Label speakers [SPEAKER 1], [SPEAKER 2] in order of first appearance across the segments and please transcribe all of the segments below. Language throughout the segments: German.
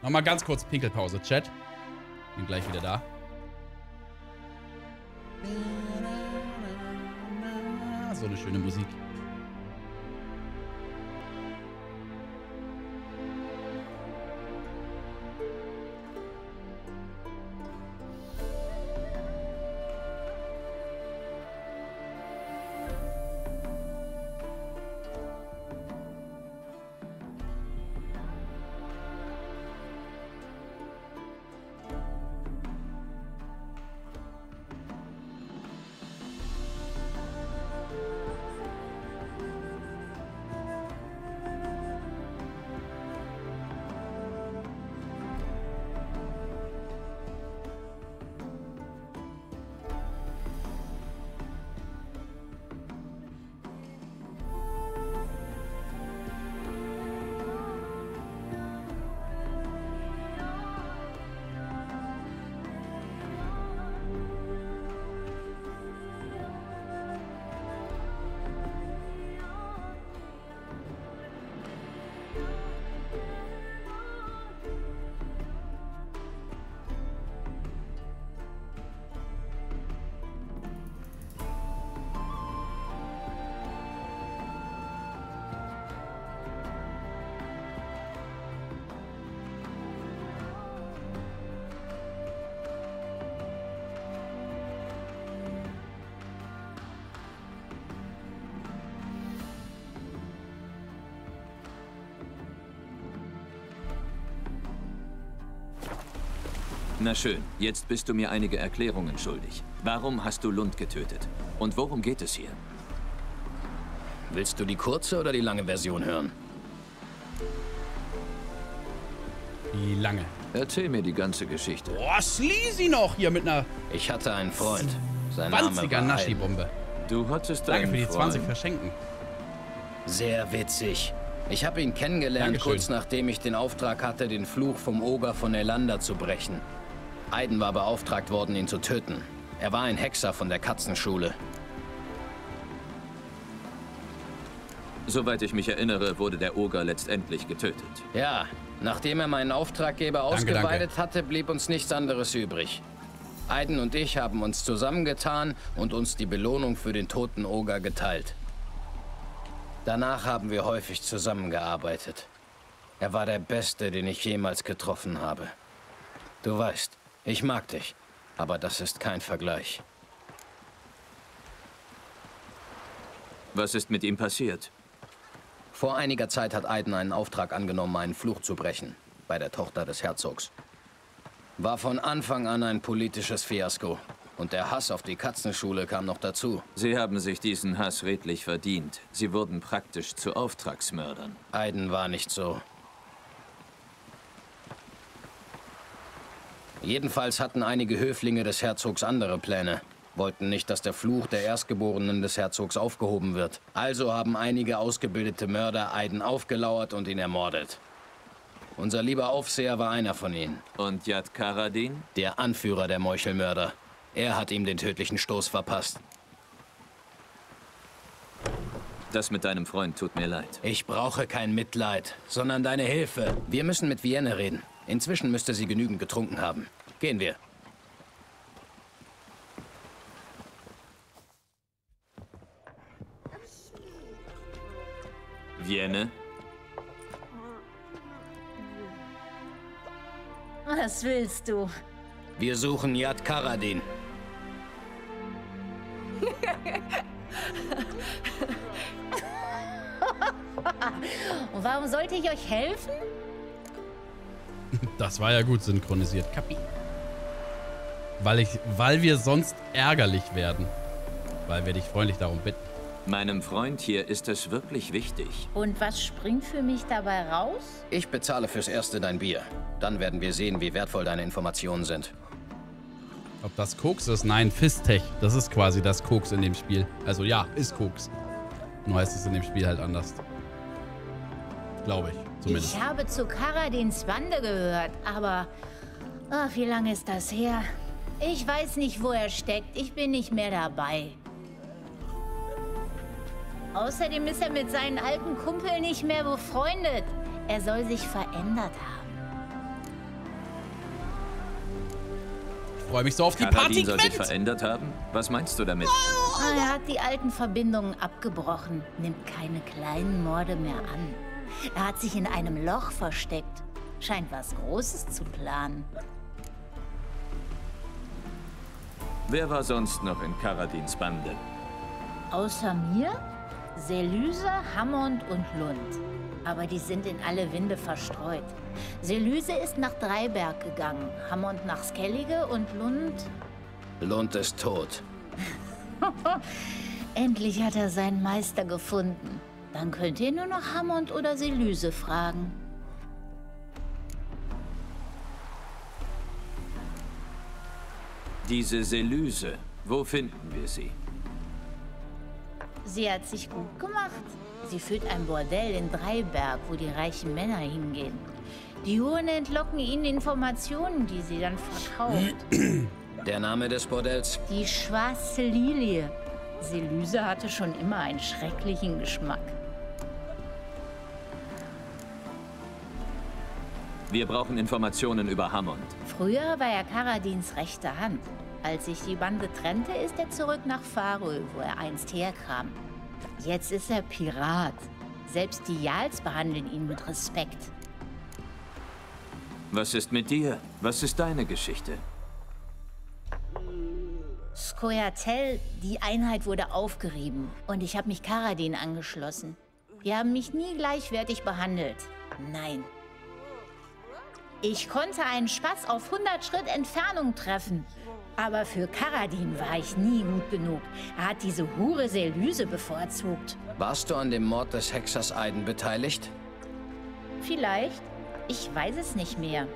[SPEAKER 1] Nochmal ganz kurz Pinkelpause, Chat. Bin gleich wieder da. So eine schöne Musik.
[SPEAKER 2] Na schön, jetzt bist du mir einige Erklärungen schuldig. Warum hast du Lund getötet? Und worum geht es hier?
[SPEAKER 3] Willst du die kurze oder die lange Version hören?
[SPEAKER 1] Die lange.
[SPEAKER 2] Erzähl mir die ganze Geschichte.
[SPEAKER 1] Boah, Sleazy noch hier mit einer
[SPEAKER 3] Ich hatte einen Freund. Sein Name
[SPEAKER 1] 20er
[SPEAKER 3] war
[SPEAKER 1] Naschi-Bombe.
[SPEAKER 2] Du hattest
[SPEAKER 1] Danke
[SPEAKER 2] einen
[SPEAKER 1] für die 20
[SPEAKER 2] Freund.
[SPEAKER 1] verschenken.
[SPEAKER 3] Sehr witzig. Ich habe ihn kennengelernt,
[SPEAKER 1] Dankeschön.
[SPEAKER 3] kurz nachdem ich den Auftrag hatte, den Fluch vom Oger von Elander zu brechen. Aiden war beauftragt worden, ihn zu töten. Er war ein Hexer von der Katzenschule.
[SPEAKER 2] Soweit ich mich erinnere, wurde der Oger letztendlich getötet.
[SPEAKER 3] Ja, nachdem er meinen Auftraggeber ausgeweidet hatte, blieb uns nichts anderes übrig. Aiden und ich haben uns zusammengetan und uns die Belohnung für den toten Oger geteilt. Danach haben wir häufig zusammengearbeitet. Er war der Beste, den ich jemals getroffen habe. Du weißt, ich mag dich, aber das ist kein Vergleich.
[SPEAKER 2] Was ist mit ihm passiert?
[SPEAKER 3] Vor einiger Zeit hat Aiden einen Auftrag angenommen, einen Fluch zu brechen, bei der Tochter des Herzogs. War von Anfang an ein politisches Fiasko. Und der Hass auf die Katzenschule kam noch dazu.
[SPEAKER 2] Sie haben sich diesen Hass redlich verdient. Sie wurden praktisch zu Auftragsmördern.
[SPEAKER 3] Aiden war nicht so. Jedenfalls hatten einige Höflinge des Herzogs andere Pläne. Wollten nicht, dass der Fluch der Erstgeborenen des Herzogs aufgehoben wird. Also haben einige ausgebildete Mörder Aiden aufgelauert und ihn ermordet. Unser lieber Aufseher war einer von ihnen.
[SPEAKER 2] Und Yad Karadin?
[SPEAKER 3] Der Anführer der Meuchelmörder. Er hat ihm den tödlichen Stoß verpasst.
[SPEAKER 2] Das mit deinem Freund tut mir leid.
[SPEAKER 3] Ich brauche kein Mitleid, sondern deine Hilfe. Wir müssen mit Vienne reden. Inzwischen müsste sie genügend getrunken haben. Gehen wir.
[SPEAKER 2] Vienne?
[SPEAKER 4] Was willst du?
[SPEAKER 3] Wir suchen Yad Karadin.
[SPEAKER 4] Und warum sollte ich euch helfen?
[SPEAKER 1] Das war ja gut synchronisiert. Kapi. Weil wir sonst ärgerlich werden. Weil wir dich freundlich darum bitten.
[SPEAKER 2] Meinem Freund hier ist es wirklich wichtig.
[SPEAKER 4] Und was springt für mich dabei raus?
[SPEAKER 3] Ich bezahle fürs Erste dein Bier. Dann werden wir sehen, wie wertvoll deine Informationen sind.
[SPEAKER 1] Ob das Koks ist? Nein, Fistech. Das ist quasi das Koks in dem Spiel. Also ja, ist Koks. Nur heißt es in dem Spiel halt anders. Glaube ich, zumindest.
[SPEAKER 4] Ich habe zu Karadins Bande gehört, aber... Ach, wie lange ist das her? Ich weiß nicht, wo er steckt. Ich bin nicht mehr dabei. Außerdem ist er mit seinen alten Kumpeln nicht mehr befreundet. Er soll sich verändert haben.
[SPEAKER 1] freue mich so auf die
[SPEAKER 2] Karadin
[SPEAKER 1] Party.
[SPEAKER 2] Soll sich verändert haben? Was meinst du damit?
[SPEAKER 4] Er hat die alten Verbindungen abgebrochen, nimmt keine kleinen Morde mehr an. Er hat sich in einem Loch versteckt. Scheint was Großes zu planen.
[SPEAKER 2] Wer war sonst noch in Karadins Bande?
[SPEAKER 4] Außer mir? Selyse, Hammond und Lund. Aber die sind in alle Winde verstreut. Selyse ist nach Dreiberg gegangen, Hammond nach Skellige und Lund...
[SPEAKER 3] Lund ist tot.
[SPEAKER 4] Endlich hat er seinen Meister gefunden. Dann könnt ihr nur noch Hammond oder Selyse fragen.
[SPEAKER 2] Diese Selyse, wo finden wir sie?
[SPEAKER 4] Sie hat sich gut gemacht. Sie führt ein Bordell in Dreiberg, wo die reichen Männer hingehen. Die Huren entlocken ihnen Informationen, die sie dann verkauft.
[SPEAKER 3] Der Name des Bordells?
[SPEAKER 4] Die Schwarze Lilie. Selyse hatte schon immer einen schrecklichen Geschmack.
[SPEAKER 2] Wir brauchen Informationen über Hammond.
[SPEAKER 4] Früher war er Karadins rechte Hand. Als sich die Bande trennte, ist er zurück nach Farö, wo er einst herkam. Jetzt ist er Pirat. Selbst die Jarls behandeln ihn mit Respekt.
[SPEAKER 2] Was ist mit dir? Was ist deine Geschichte?
[SPEAKER 4] Scoia'tael, die Einheit wurde aufgerieben und ich habe mich Karadin angeschlossen. Wir haben mich nie gleichwertig behandelt. Nein. Ich konnte einen Spatz auf 100 Schritt Entfernung treffen. Aber für Karadin war ich nie gut genug. Er hat diese Hure Selyse bevorzugt.
[SPEAKER 3] Warst du an dem Mord des Hexers Aiden beteiligt?
[SPEAKER 4] Vielleicht. Ich weiß es nicht mehr.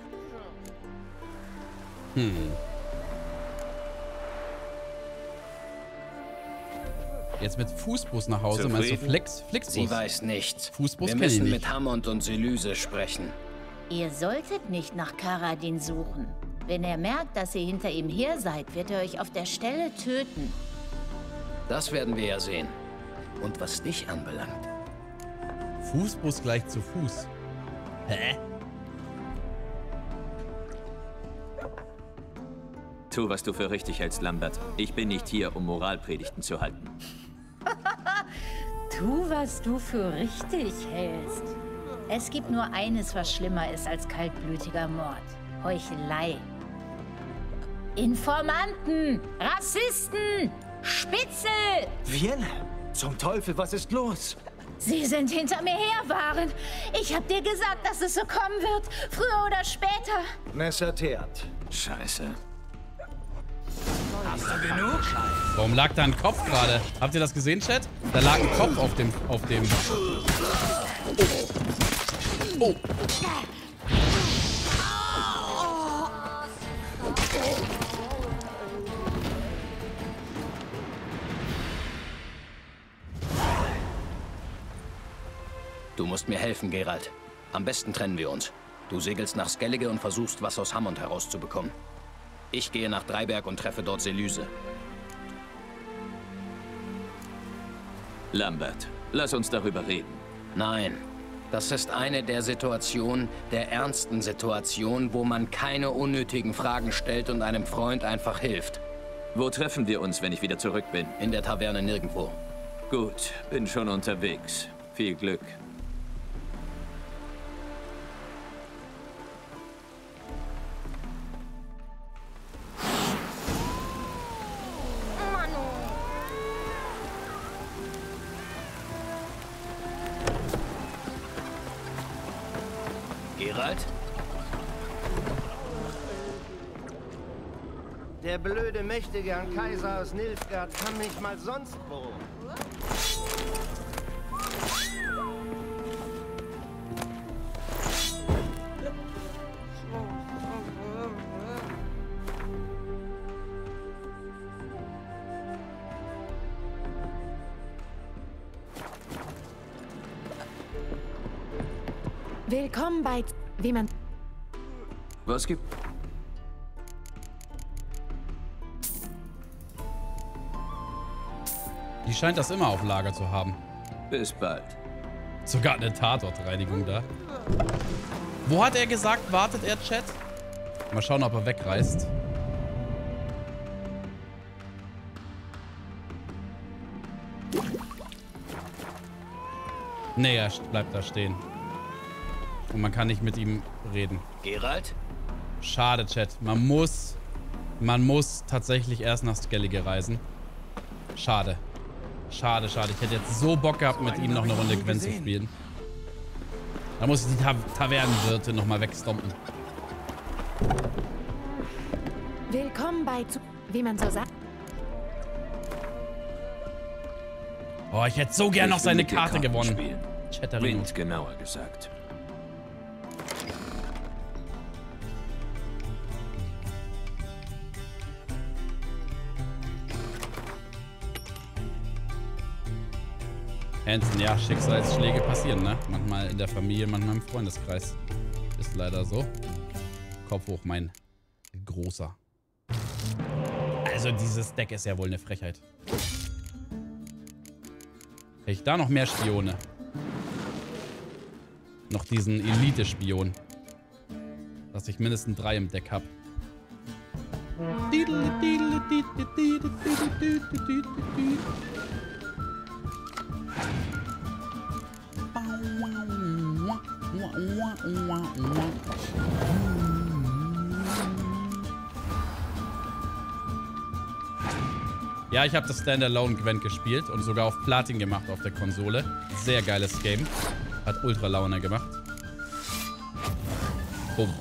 [SPEAKER 1] Jetzt mit Fußbus nach Hause, meinst du Flixbus?
[SPEAKER 3] Sie weiß nichts.
[SPEAKER 1] Fußbus
[SPEAKER 3] Wir
[SPEAKER 1] kenn ich
[SPEAKER 3] müssen
[SPEAKER 1] nicht.
[SPEAKER 3] mit Hammond und Selyse sprechen.
[SPEAKER 4] Ihr solltet nicht nach Karadin suchen. Wenn er merkt, dass ihr hinter ihm her seid, wird er euch auf der Stelle töten.
[SPEAKER 3] Das werden wir ja sehen. Und was dich anbelangt.
[SPEAKER 1] Fußbus gleich zu Fuß. Hä?
[SPEAKER 2] Tu, was du für richtig hältst, Lambert. Ich bin nicht hier, um Moralpredigten zu halten.
[SPEAKER 4] Tu, was du für richtig hältst. Es gibt nur eines, was schlimmer ist als kaltblütiger Mord. Heuchelei. Informanten! Rassisten! Spitzel!
[SPEAKER 5] Vienne? Zum Teufel, was ist los?
[SPEAKER 4] Sie sind hinter mir her, Waren. Ich hab dir gesagt, dass es so kommen wird. Früher oder später.
[SPEAKER 5] Messer teert.
[SPEAKER 2] Scheiße.
[SPEAKER 5] Hast du genug?
[SPEAKER 1] Warum lag da ein Kopf gerade? Habt ihr das gesehen, Chat? Da lag ein Kopf auf dem... Oh.
[SPEAKER 3] Du musst mir helfen, Geralt. Am besten trennen wir uns. Du segelst nach Skellige und versuchst, was aus Hammond herauszubekommen. Ich gehe nach Dreiberg und treffe dort Selyse.
[SPEAKER 2] Lambert, lass uns darüber reden.
[SPEAKER 3] Nein, das ist eine der Situationen, der ernsten Situationen, wo man keine unnötigen Fragen stellt und einem Freund einfach hilft.
[SPEAKER 2] Wo treffen wir uns, wenn ich wieder zurück bin?
[SPEAKER 3] In der Taverne nirgendwo.
[SPEAKER 2] Gut, bin schon unterwegs. Viel Glück.
[SPEAKER 3] Geralt?
[SPEAKER 5] Der blöde Mächtigern Kaiser aus Nilfgaard kann nicht mal sonst wo.
[SPEAKER 6] Willkommen bei... Wie man...
[SPEAKER 2] Was gibt...
[SPEAKER 1] Die scheint das immer auf Lager zu haben.
[SPEAKER 2] Bis bald.
[SPEAKER 1] Sogar eine Tatortreinigung da. Wo hat er gesagt, wartet er, Chat? Mal schauen, ob er wegreist. Nee, er bleibt da stehen. Und man kann nicht mit ihm reden.
[SPEAKER 3] Geralt?
[SPEAKER 1] Schade, Chat. Man muss tatsächlich erst nach Skellige reisen. Schade. Schade, schade. Ich hätte jetzt so Bock gehabt, mit ihm noch eine Runde Gwen zu spielen. Da muss ich die Tavernenwirte nochmal wegstompen.
[SPEAKER 6] Willkommen bei, wie man so sagt.
[SPEAKER 1] Oh, ich hätte so gern noch seine Karte gewonnen.
[SPEAKER 2] Chatterino. Wind, genauer gesagt.
[SPEAKER 1] Hansen, ja, Schicksalsschläge passieren, ne? Manchmal in der Familie, manchmal im Freundeskreis. Ist leider so. Kopf hoch, mein Großer. Also dieses Deck ist ja wohl eine Frechheit. Hätte ich da noch mehr Spione? Noch diesen Elite-Spion. Dass ich mindestens 3 im Deck habe. Ja, ich habe das Standalone Gwent gespielt und sogar auf Platin gemacht auf der Konsole. Sehr geiles Game. Hat ultra Laune gemacht. Bumm.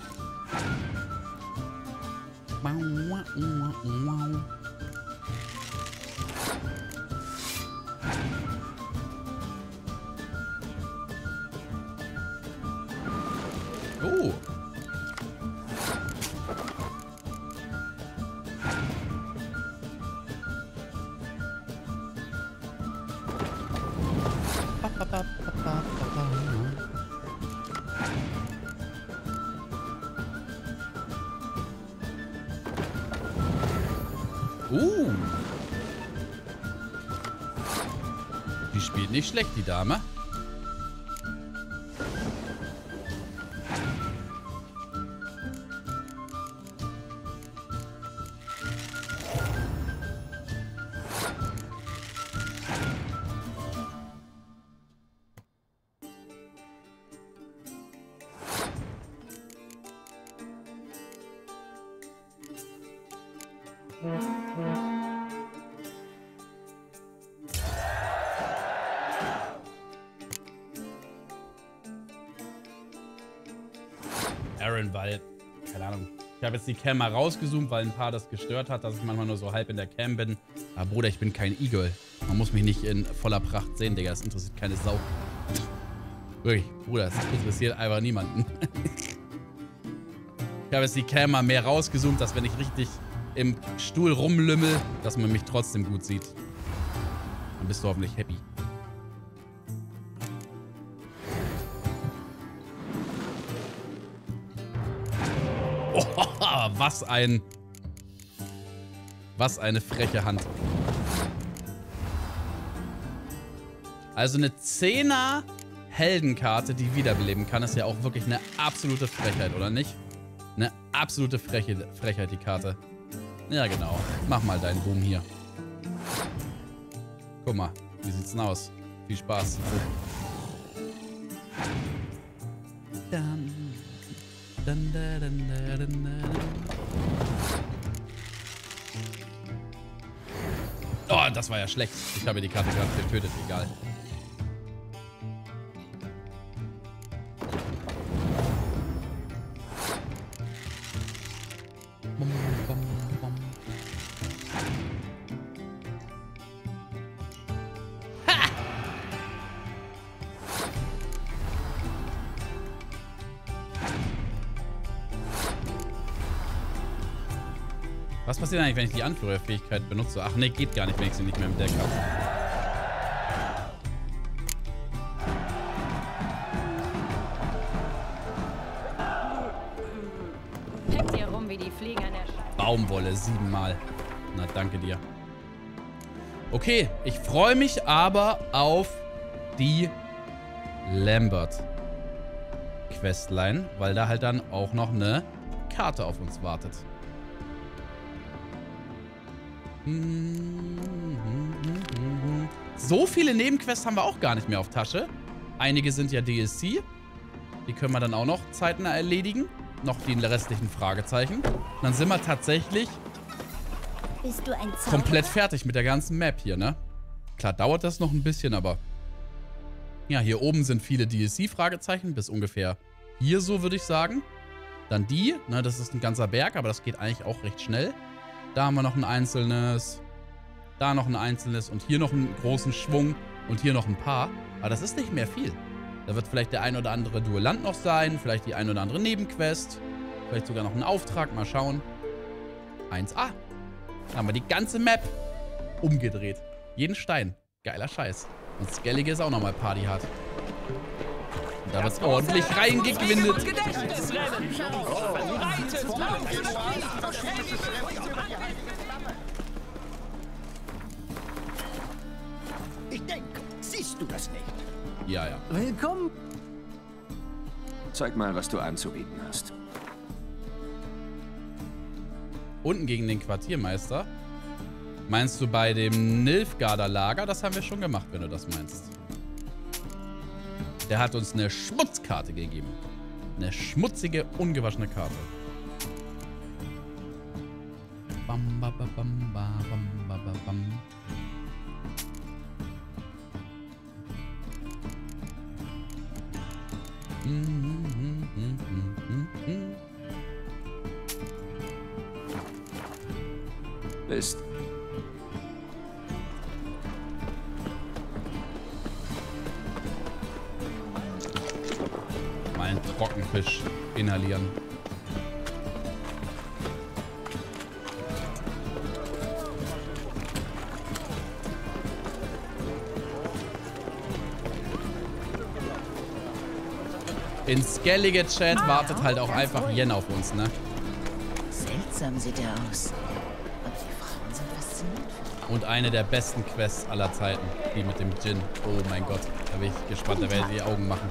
[SPEAKER 1] Oh. Die spielt nicht schlecht, die Dame. Aaron, weil, keine Ahnung, ich habe jetzt die Cam mal rausgezoomt, weil ein paar das gestört hat, dass ich manchmal nur so halb in der Cam bin. Aber Bruder, ich bin kein Eagle. Man muss mich nicht in voller Pracht sehen, Digga. Das interessiert keine Sau. Wirklich, Bruder, das interessiert einfach niemanden. Ich habe jetzt die Cam mal mehr rausgezoomt, dass wenn ich richtig im Stuhl rumlümmel, dass man mich trotzdem gut sieht. Dann bist du hoffentlich happy. Oh, was eine freche Hand. Also eine 10er Heldenkarte, die wiederbeleben kann, ist ja auch wirklich eine absolute Frechheit, oder nicht? Eine absolute Frechheit, die Karte. Ja, genau. Mach mal deinen Boom hier. Guck mal, wie sieht's denn aus? Viel Spaß. Oh, das war ja schlecht. Ich habe die Karte gerade getötet. Egal. Was passiert eigentlich, wenn ich die Anführerfähigkeit benutze? Ach ne, geht gar nicht, wenn ich sie nicht mehr im Deck habe.
[SPEAKER 6] Hängt hier rum wie die Fliegen an der
[SPEAKER 1] Baumwolle, 7-mal. Na, danke dir. Okay, ich freue mich aber auf die Lambert-Questline, weil da halt dann auch noch eine Karte auf uns wartet. So viele Nebenquests haben wir auch gar nicht mehr auf Tasche. Einige sind ja DLC. Die können wir dann auch noch zeitnah erledigen. Noch die restlichen Fragezeichen. Und dann sind wir tatsächlich
[SPEAKER 4] Bist du ein Zauberer?
[SPEAKER 1] komplett fertig mit der ganzen Map hier, ne? Klar dauert das noch ein bisschen, aber... Ja, hier oben sind viele DLC-Fragezeichen, bis ungefähr hier so, würde ich sagen. Dann die, ne, das ist ein ganzer Berg, aber das geht eigentlich auch recht schnell. Da haben wir noch ein einzelnes, da noch ein einzelnes und hier noch einen großen Schwung und hier noch ein paar. Aber das ist nicht mehr viel. Da wird vielleicht der ein oder andere Duellant noch sein, vielleicht die ein oder andere Nebenquest, vielleicht sogar noch ein Auftrag, mal schauen. 1A. Da haben wir die ganze Map umgedreht. Jeden Stein. Geiler Scheiß. Und Skellige ist auch nochmal partyhart. Und da wird's ordentlich reingegwindet.
[SPEAKER 7] Ich denke, siehst du das nicht?
[SPEAKER 1] Ja, ja.
[SPEAKER 7] Willkommen.
[SPEAKER 2] Zeig mal, was du anzubieten hast.
[SPEAKER 1] Unten gegen den Quartiermeister. Meinst du bei dem Nilfgaarder Lager? Das haben wir schon gemacht, wenn du das meinst. Der hat uns eine Schmutzkarte gegeben. Eine schmutzige, ungewaschene Karte. Bam, ba, ba, bam, ba, bam, ba, ba, bam.
[SPEAKER 2] Bist.
[SPEAKER 1] Mal einen Trockenfisch inhalieren. In Skellige Chat wartet halt auch einfach Jen auf uns, ne?
[SPEAKER 8] Seltsam sieht er aus. Aber die Frauen sind faszinierend.
[SPEAKER 1] Und eine der besten Quests aller Zeiten. Die mit dem Djinn. Oh mein Gott. Da bin ich gespannt. Da werdet ihr Augen machen.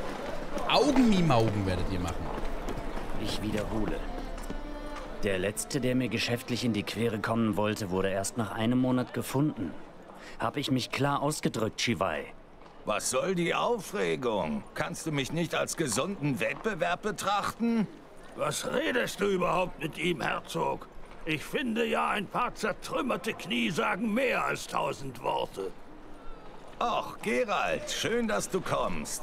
[SPEAKER 1] Augen werdet ihr machen.
[SPEAKER 9] Ich wiederhole. Der Letzte, der mir geschäftlich in die Quere kommen wollte, wurde erst nach einem Monat gefunden. Habe ich mich klar ausgedrückt, Chivai?
[SPEAKER 10] Was soll die Aufregung? Kannst du mich nicht als gesunden Wettbewerb betrachten?
[SPEAKER 11] Was redest du überhaupt mit ihm, Herzog? Ich finde ja, ein paar zertrümmerte Knie sagen mehr als 1000 Worte.
[SPEAKER 10] Och, Geralt, schön, dass du kommst.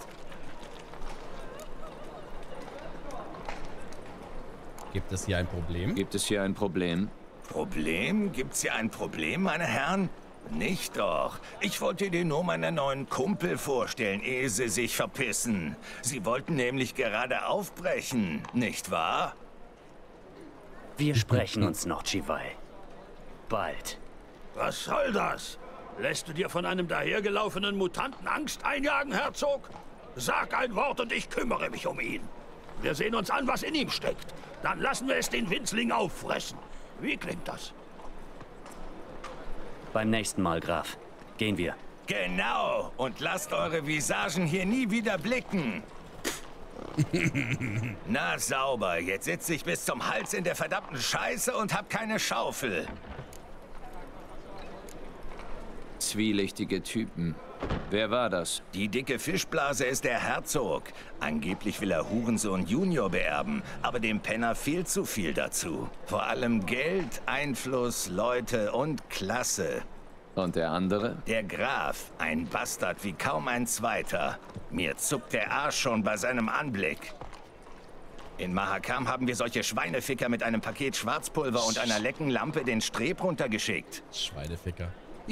[SPEAKER 1] Gibt es hier ein Problem?
[SPEAKER 2] Gibt es hier ein Problem?
[SPEAKER 10] Problem? Gibt's hier ein Problem, meine Herren? Nicht doch. Ich wollte dir nur meine neuen Kumpel vorstellen, ehe sie sich verpissen. Sie wollten nämlich gerade aufbrechen, nicht wahr?
[SPEAKER 9] Wir sprechen uns noch, Chivai. Bald.
[SPEAKER 11] Was soll das? Lässt du dir von einem dahergelaufenen Mutanten Angst einjagen, Herzog? Sag ein Wort und ich kümmere mich um ihn. Wir sehen uns an, was in ihm steckt. Dann lassen wir es den Winzling auffressen. Wie klingt das?
[SPEAKER 9] Beim nächsten Mal, Graf. Gehen wir.
[SPEAKER 10] Genau. Und lasst eure Visagen hier nie wieder blicken. Na, sauber. Jetzt sitze ich bis zum Hals in der verdammten Scheiße und hab keine Schaufel.
[SPEAKER 2] Zwielichtige Typen. Wer war das?
[SPEAKER 10] Die dicke Fischblase ist der Herzog. Angeblich will er Hurensohn Junior beerben, aber dem Penner fehlt zu viel dazu. Vor allem Geld, Einfluss, Leute und Klasse.
[SPEAKER 2] Und der andere?
[SPEAKER 10] Der Graf, ein Bastard wie kaum ein zweiter. Mir zuckt der Arsch schon bei seinem Anblick. In Mahakam haben wir solche Schweineficker mit einem Paket Schwarzpulver und einer lecken Lampe den Streb runtergeschickt.
[SPEAKER 1] Schweineficker.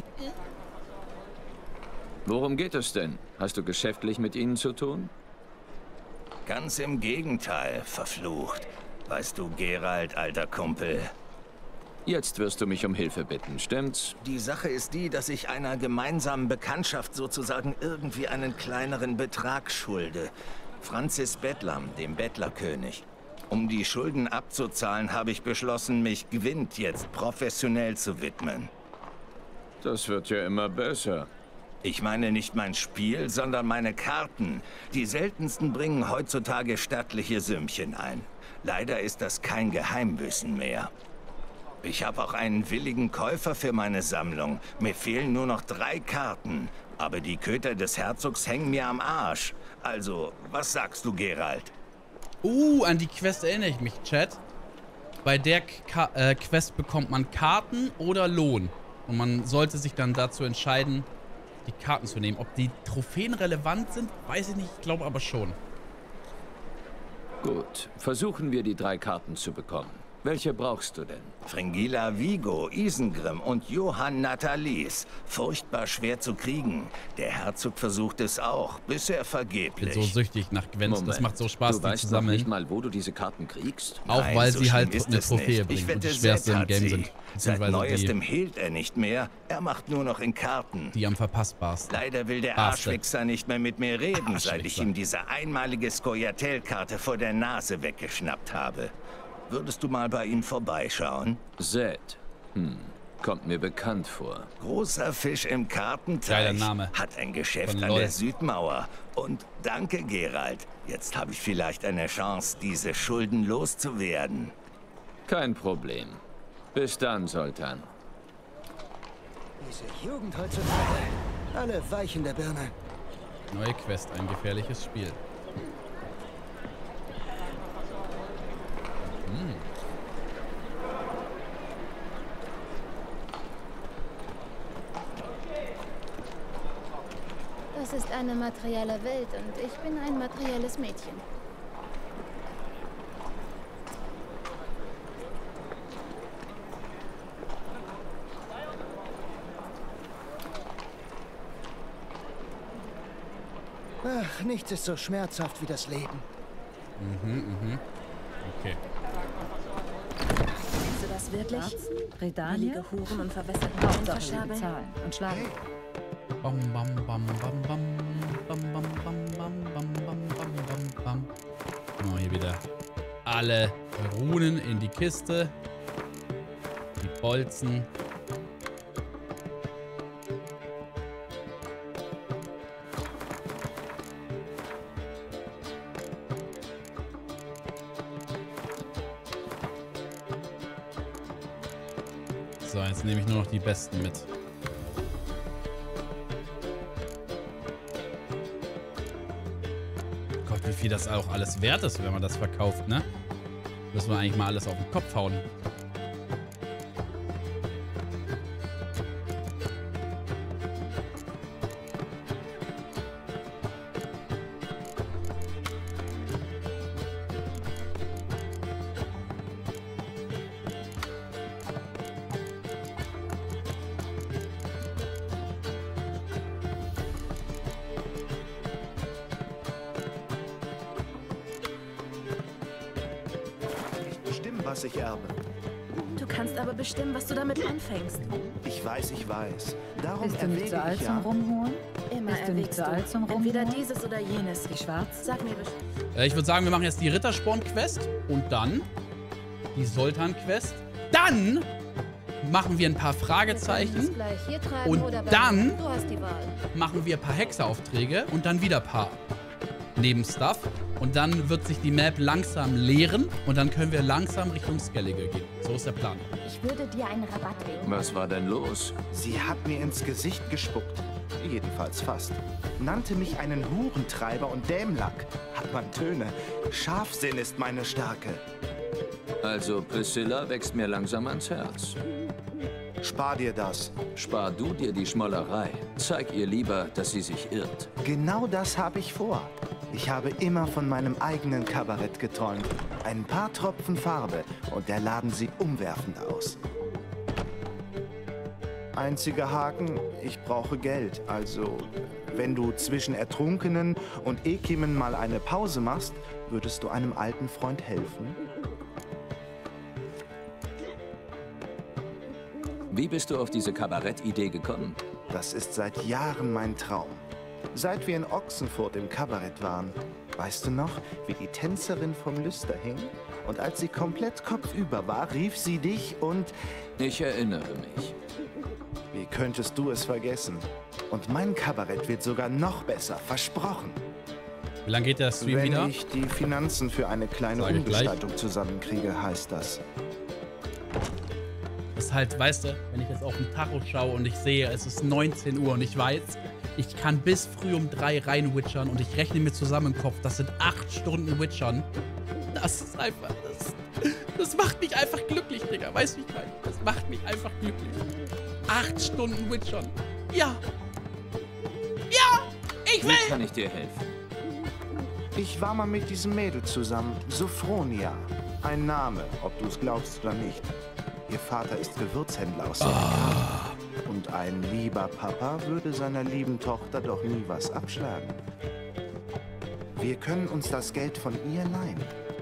[SPEAKER 2] Worum geht es denn? Hast du geschäftlich mit ihnen zu tun?
[SPEAKER 10] Ganz im Gegenteil, verflucht. Weißt du, Geralt, alter Kumpel.
[SPEAKER 2] Jetzt wirst du mich um Hilfe bitten, stimmt's?
[SPEAKER 10] Die Sache ist die, dass ich einer gemeinsamen Bekanntschaft sozusagen irgendwie einen kleineren Betrag schulde. Francis Bettlam, dem Bettlerkönig. Um die Schulden abzuzahlen, habe ich beschlossen, mich Gwent jetzt professionell zu widmen.
[SPEAKER 2] Das wird ja immer besser.
[SPEAKER 10] Ich meine nicht mein Spiel, sondern meine Karten. Die seltensten bringen heutzutage stattliche Sümmchen ein. Leider ist das kein Geheimwissen mehr. Ich habe auch einen willigen Käufer für meine Sammlung. Mir fehlen nur noch 3 Karten. Aber die Köter des Herzogs hängen mir am Arsch. Also, was sagst du, Geralt?
[SPEAKER 1] An die Quest erinnere ich mich, Chat. Bei der Quest bekommt man Karten oder Lohn. Und man sollte sich dann dazu entscheiden, die Karten zu nehmen. Ob die Trophäen relevant sind, weiß ich nicht. Ich glaube aber schon.
[SPEAKER 2] Gut, versuchen wir die 3 Karten zu bekommen. Welche brauchst du denn?
[SPEAKER 10] Fringilla Vigo, Isengrim und Johann Nathalis. Furchtbar schwer zu kriegen. Der Herzog versucht es auch, bisher vergeblich.
[SPEAKER 1] Ich bin so süchtig nach Gwent. Das macht so Spaß, die zu sammeln.
[SPEAKER 2] Du weißt nicht mal, wo du diese Karten kriegst?
[SPEAKER 1] Auch
[SPEAKER 10] Nein,
[SPEAKER 1] weil
[SPEAKER 10] so
[SPEAKER 1] sie halt
[SPEAKER 10] ist
[SPEAKER 1] eine
[SPEAKER 10] es
[SPEAKER 1] Trophäe
[SPEAKER 10] nicht.
[SPEAKER 1] bringen und die
[SPEAKER 10] wette,
[SPEAKER 1] schwerste
[SPEAKER 10] Zed
[SPEAKER 1] im
[SPEAKER 10] hat
[SPEAKER 1] Game
[SPEAKER 10] sie.
[SPEAKER 1] sind.
[SPEAKER 10] Seit
[SPEAKER 1] Beziehungsweise
[SPEAKER 10] Neuestem hielt er nicht mehr. Er macht nur noch in Karten.
[SPEAKER 1] die am verpassbarsten.
[SPEAKER 10] Leider will der Arschwichser nicht mehr mit mir reden, seit ich ihm diese einmalige Scoia'tael-Karte vor der Nase weggeschnappt habe. Würdest du mal bei ihm vorbeischauen?
[SPEAKER 2] Zed. Kommt mir bekannt vor.
[SPEAKER 10] Großer Fisch im Kartenteich.
[SPEAKER 1] Geiler Name.
[SPEAKER 10] Hat ein Geschäft
[SPEAKER 1] Von
[SPEAKER 10] an
[SPEAKER 1] LOL.
[SPEAKER 10] der Südmauer. Und danke, Geralt. Jetzt habe ich vielleicht eine Chance, diese Schulden loszuwerden.
[SPEAKER 2] Kein Problem. Bis dann, Zoltan.
[SPEAKER 7] Diese Jugend heutzutage. Alle weich in der Birne.
[SPEAKER 1] Neue Quest, ein gefährliches Spiel.
[SPEAKER 12] Das ist eine materielle Welt und ich bin ein materielles Mädchen.
[SPEAKER 7] Ach, nichts ist so schmerzhaft wie das Leben.
[SPEAKER 1] Okay.
[SPEAKER 6] Denkst du das wirklich? Redanie? Huren und verwässerten Frauen verschabeln und schlagen.
[SPEAKER 1] Bam, bam, bam, bam, bam, bam, bam, bam, bam, bam, bam, bam, bam. Oh, hier wieder alle Runen in die Kiste. Die Bolzen. So, jetzt nehme ich nur noch die besten mit. Gott, wie viel das auch alles wert ist, wenn man das verkauft, ne? Müssen wir eigentlich mal alles auf den Kopf hauen.
[SPEAKER 13] Was ich erbe.
[SPEAKER 6] Du kannst aber bestimmen, was du damit anfängst.
[SPEAKER 13] Ich weiß. Darum
[SPEAKER 8] Bist du nicht zu alt zum Rumholen?
[SPEAKER 6] Immer
[SPEAKER 8] Bist du nicht zu alt zum Rumholen?
[SPEAKER 6] Entweder dieses oder jenes. Wie schwarz? Sag mir bestimmt.
[SPEAKER 1] Ich würde sagen, wir machen jetzt die Rittersporn-Quest und dann die Sultan-Quest. Dann machen wir ein paar Fragezeichen und dann machen wir ein paar Hexeraufträge und dann wieder ein paar Nebenstuff. Und dann wird sich die Map langsam leeren und dann können wir langsam Richtung Skellige gehen. So ist der Plan.
[SPEAKER 4] Ich würde dir einen Rabatt geben.
[SPEAKER 2] Was war denn los?
[SPEAKER 13] Sie hat mir ins Gesicht gespuckt. Jedenfalls fast. Nannte mich einen Hurentreiber und Dämlack. Hat man Töne. Scharfsinn ist meine Stärke.
[SPEAKER 2] Also Priscilla wächst mir langsam ans Herz.
[SPEAKER 13] Spar dir das.
[SPEAKER 2] Spar du dir die Schmollerei. Zeig ihr lieber, dass sie sich irrt.
[SPEAKER 13] Genau das habe ich vor. Ich habe immer von meinem eigenen Kabarett geträumt. Ein paar Tropfen Farbe und der Laden sieht umwerfend aus. Einziger Haken, ich brauche Geld. Also, wenn du zwischen Ertrunkenen und Ekimen mal eine Pause machst, würdest du einem alten Freund helfen?
[SPEAKER 2] Wie bist du auf diese Kabarett-Idee gekommen?
[SPEAKER 13] Das ist seit Jahren mein Traum. Seit wir in Ochsenfurt im Kabarett waren. Weißt du noch, wie die Tänzerin vom Lüster hing? Und als sie komplett kopfüber war, rief sie dich und...
[SPEAKER 2] Ich erinnere mich.
[SPEAKER 13] Wie könntest du es vergessen? Und mein Kabarett wird sogar noch besser, versprochen.
[SPEAKER 1] Wie lange geht der Stream wieder?
[SPEAKER 13] Wenn ich die Finanzen für eine kleine Umgestaltung zusammenkriege, heißt das.
[SPEAKER 1] ist halt, weißt du, wenn ich jetzt auf den Tacho schaue und ich sehe, es ist 19 Uhr und ich weiß, ich kann bis früh um 3 rein witchern und ich rechne mir zusammen im Kopf, das sind 8 Stunden Witchern. Das ist einfach, das macht mich einfach glücklich, Digga. Weißt du, wie ich meine? Das macht mich einfach glücklich. 8 Stunden Witchern. Ja. Ja, ich will.
[SPEAKER 2] Wie kann ich dir helfen?
[SPEAKER 13] Ich war mal mit diesem Mädel zusammen, Sophronia. Ein Name, ob du es glaubst oder nicht. Ihr Vater ist Gewürzhändler aus Und ein lieber Papa würde seiner lieben Tochter doch nie was abschlagen. Wir können uns das Geld von ihr leihen.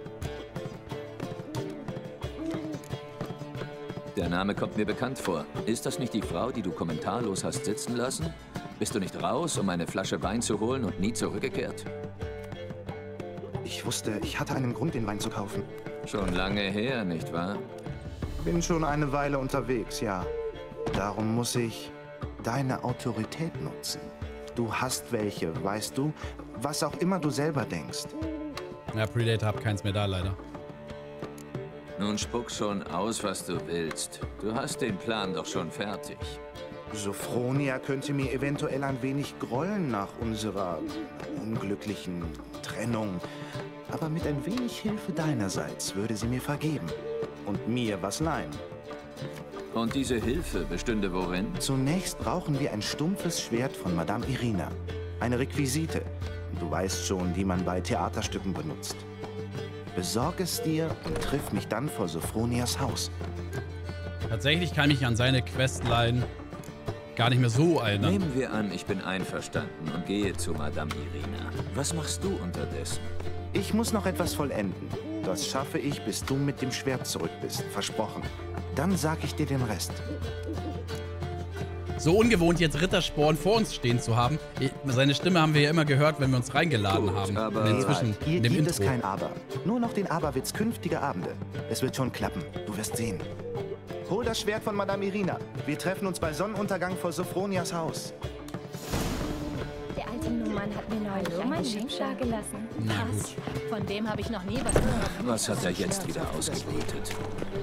[SPEAKER 2] Der Name kommt mir bekannt vor. Ist das nicht die Frau, die du kommentarlos hast sitzen lassen? Bist du nicht raus, um eine Flasche Wein zu holen und nie zurückgekehrt?
[SPEAKER 13] Ich wusste, ich hatte einen Grund, den Wein zu kaufen.
[SPEAKER 2] Schon lange her, nicht wahr?
[SPEAKER 13] Bin schon eine Weile unterwegs, ja. Darum muss ich deine Autorität nutzen. Du hast welche, weißt du? Was auch immer du selber denkst.
[SPEAKER 1] Ja, Predator hab keins mehr da, leider.
[SPEAKER 2] Nun spuck schon aus, was du willst. Du hast den Plan doch schon fertig.
[SPEAKER 13] Sophronia könnte mir eventuell ein wenig grollen nach unserer unglücklichen Trennung. Aber mit ein wenig Hilfe deinerseits würde sie mir vergeben. Und mir was leihen.
[SPEAKER 2] Und diese Hilfe bestünde worin?
[SPEAKER 13] Zunächst brauchen wir ein stumpfes Schwert von Madame Irina. Eine Requisite. Du weißt schon, die man bei Theaterstücken benutzt. Besorg es dir und triff mich dann vor Sophronias Haus.
[SPEAKER 1] Tatsächlich kann ich mich an seine Questline gar nicht mehr so erinnern.
[SPEAKER 2] Nehmen wir an, ich bin einverstanden und gehe zu Madame Irina. Was machst du unterdessen?
[SPEAKER 13] Ich muss noch etwas vollenden. Das schaffe ich, bis du mit dem Schwert zurück bist. Versprochen. Dann sag ich dir den Rest.
[SPEAKER 1] So ungewohnt, jetzt Rittersporn vor uns stehen zu haben. Seine Stimme haben wir ja immer gehört, wenn wir uns reingeladen haben.
[SPEAKER 2] Aber
[SPEAKER 1] inzwischen
[SPEAKER 13] hier
[SPEAKER 1] in dem
[SPEAKER 13] gibt
[SPEAKER 1] Intro.
[SPEAKER 13] es kein Aber. Nur noch den Aberwitz künftiger Abende. Es wird schon klappen. Du wirst sehen. Hol das Schwert von Madame Irina. Wir treffen uns bei Sonnenuntergang vor Sophronias Haus.
[SPEAKER 12] Der alte Nummern hat mir neulich ein Geschenk dagelassen.
[SPEAKER 1] Was?
[SPEAKER 6] Von dem habe ich noch nie was gehört.
[SPEAKER 2] Was hat er jetzt wieder ausgebrütet?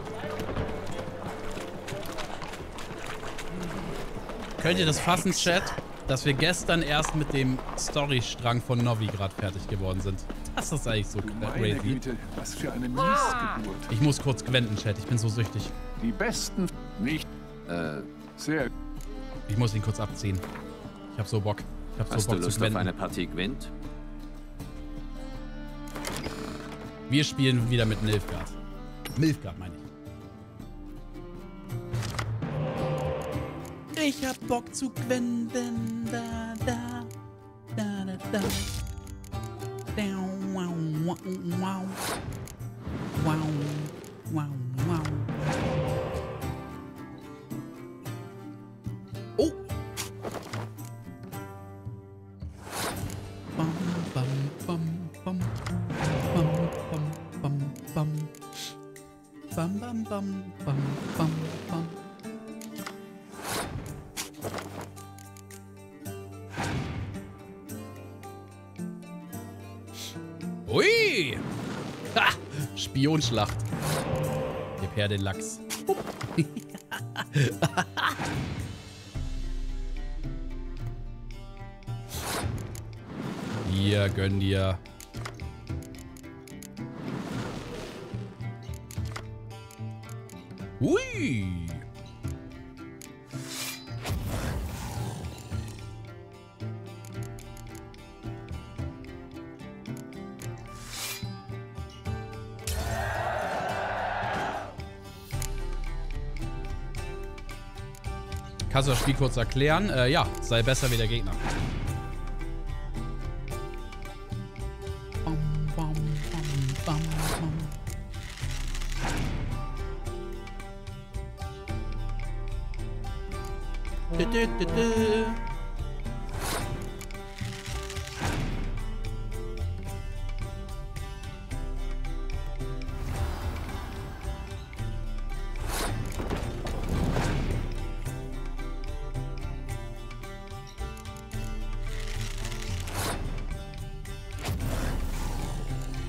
[SPEAKER 1] Könnt ihr das fassen, Chat, dass wir gestern erst mit dem Storystrang von Novi gerade fertig geworden sind? Das ist eigentlich so crazy.
[SPEAKER 14] Güte, was für eine Missgeburt.
[SPEAKER 1] Ich muss kurz gwenden, Chat. Ich bin so süchtig.
[SPEAKER 14] Die besten nicht. Sehr.
[SPEAKER 1] Ich muss ihn kurz abziehen. Ich hab so Bock. Ich hab so
[SPEAKER 2] Hast
[SPEAKER 1] Bock
[SPEAKER 2] du Lust
[SPEAKER 1] zu gwenden.
[SPEAKER 2] auf eine Partie Gwent?
[SPEAKER 1] Wir spielen wieder mit Nilfgaard. Nilfgaard meine ich. Ich hab Bock zu gwenden. Da, da, da, da, da. Wow, wow, wow. Wow, wow, wow. Oh! Bam, bam, bam, bam. Bam, bam, bam, bam. Bam, bam, bam, bam, bam, bam. Ui! Ha! Spionschlacht. Gib her den Lachs. Hier, gönn dir. Ui! Kannst du das Spiel kurz erklären? Ja, sei besser wie der Gegner. Bam, bam, bam, bam, bam. Du, du, du, du.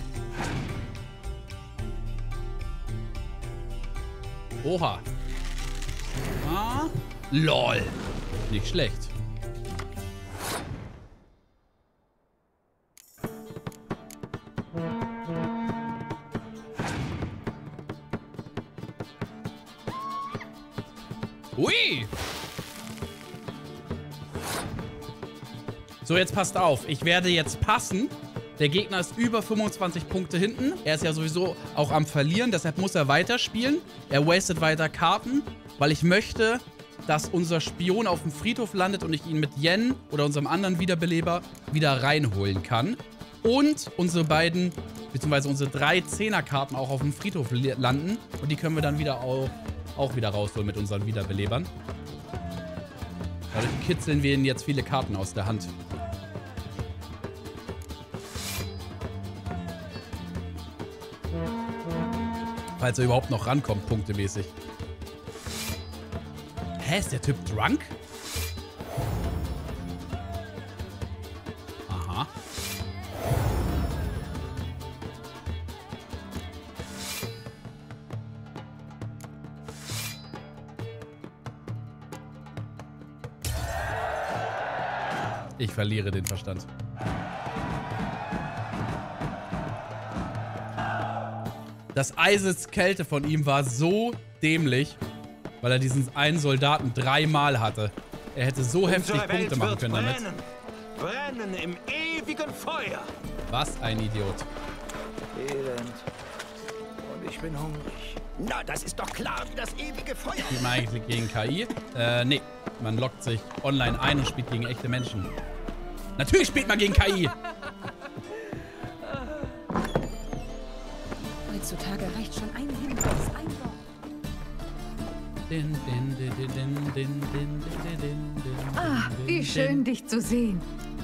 [SPEAKER 1] Oha. Ah, lol. Nicht schlecht. Ui! So, jetzt passt auf. Ich werde jetzt passen. Der Gegner ist über 25 Punkte hinten. Er ist ja sowieso auch am Verlieren, deshalb muss er weiterspielen. Er wastet weiter Karten, weil ich möchte, dass unser Spion auf dem Friedhof landet und ich ihn mit Yen oder unserem anderen Wiederbeleber wieder reinholen kann. Und unsere beiden, beziehungsweise unsere 3 Zehnerkarten auch auf dem Friedhof landen. Und die können wir dann wieder auch wieder rausholen mit unseren Wiederbelebern. Dadurch kitzeln wir ihnen jetzt viele Karten aus der Hand. Falls er überhaupt noch rankommt, punktemäßig. Hä, ist der Typ drunk? Aha. Ich verliere den Verstand. Das Eiseskälte von ihm war so dämlich, weil er diesen einen Soldaten 3-mal hatte. Er hätte so heftig Punkte machen können damit.
[SPEAKER 10] Brennen im ewigen Feuer.
[SPEAKER 1] Was ein Idiot.
[SPEAKER 7] Elend. Und ich bin hungrig.
[SPEAKER 10] Na, das ist doch klar wie das ewige Feuer.
[SPEAKER 1] Spielt man eigentlich gegen KI? Nee. Man loggt sich online ein und spielt gegen echte Menschen. Natürlich spielt man gegen KI.
[SPEAKER 6] Heutzutage reicht schon ein Hinweis, ein Wort.
[SPEAKER 15] Ah, wie schön, dich zu sehen.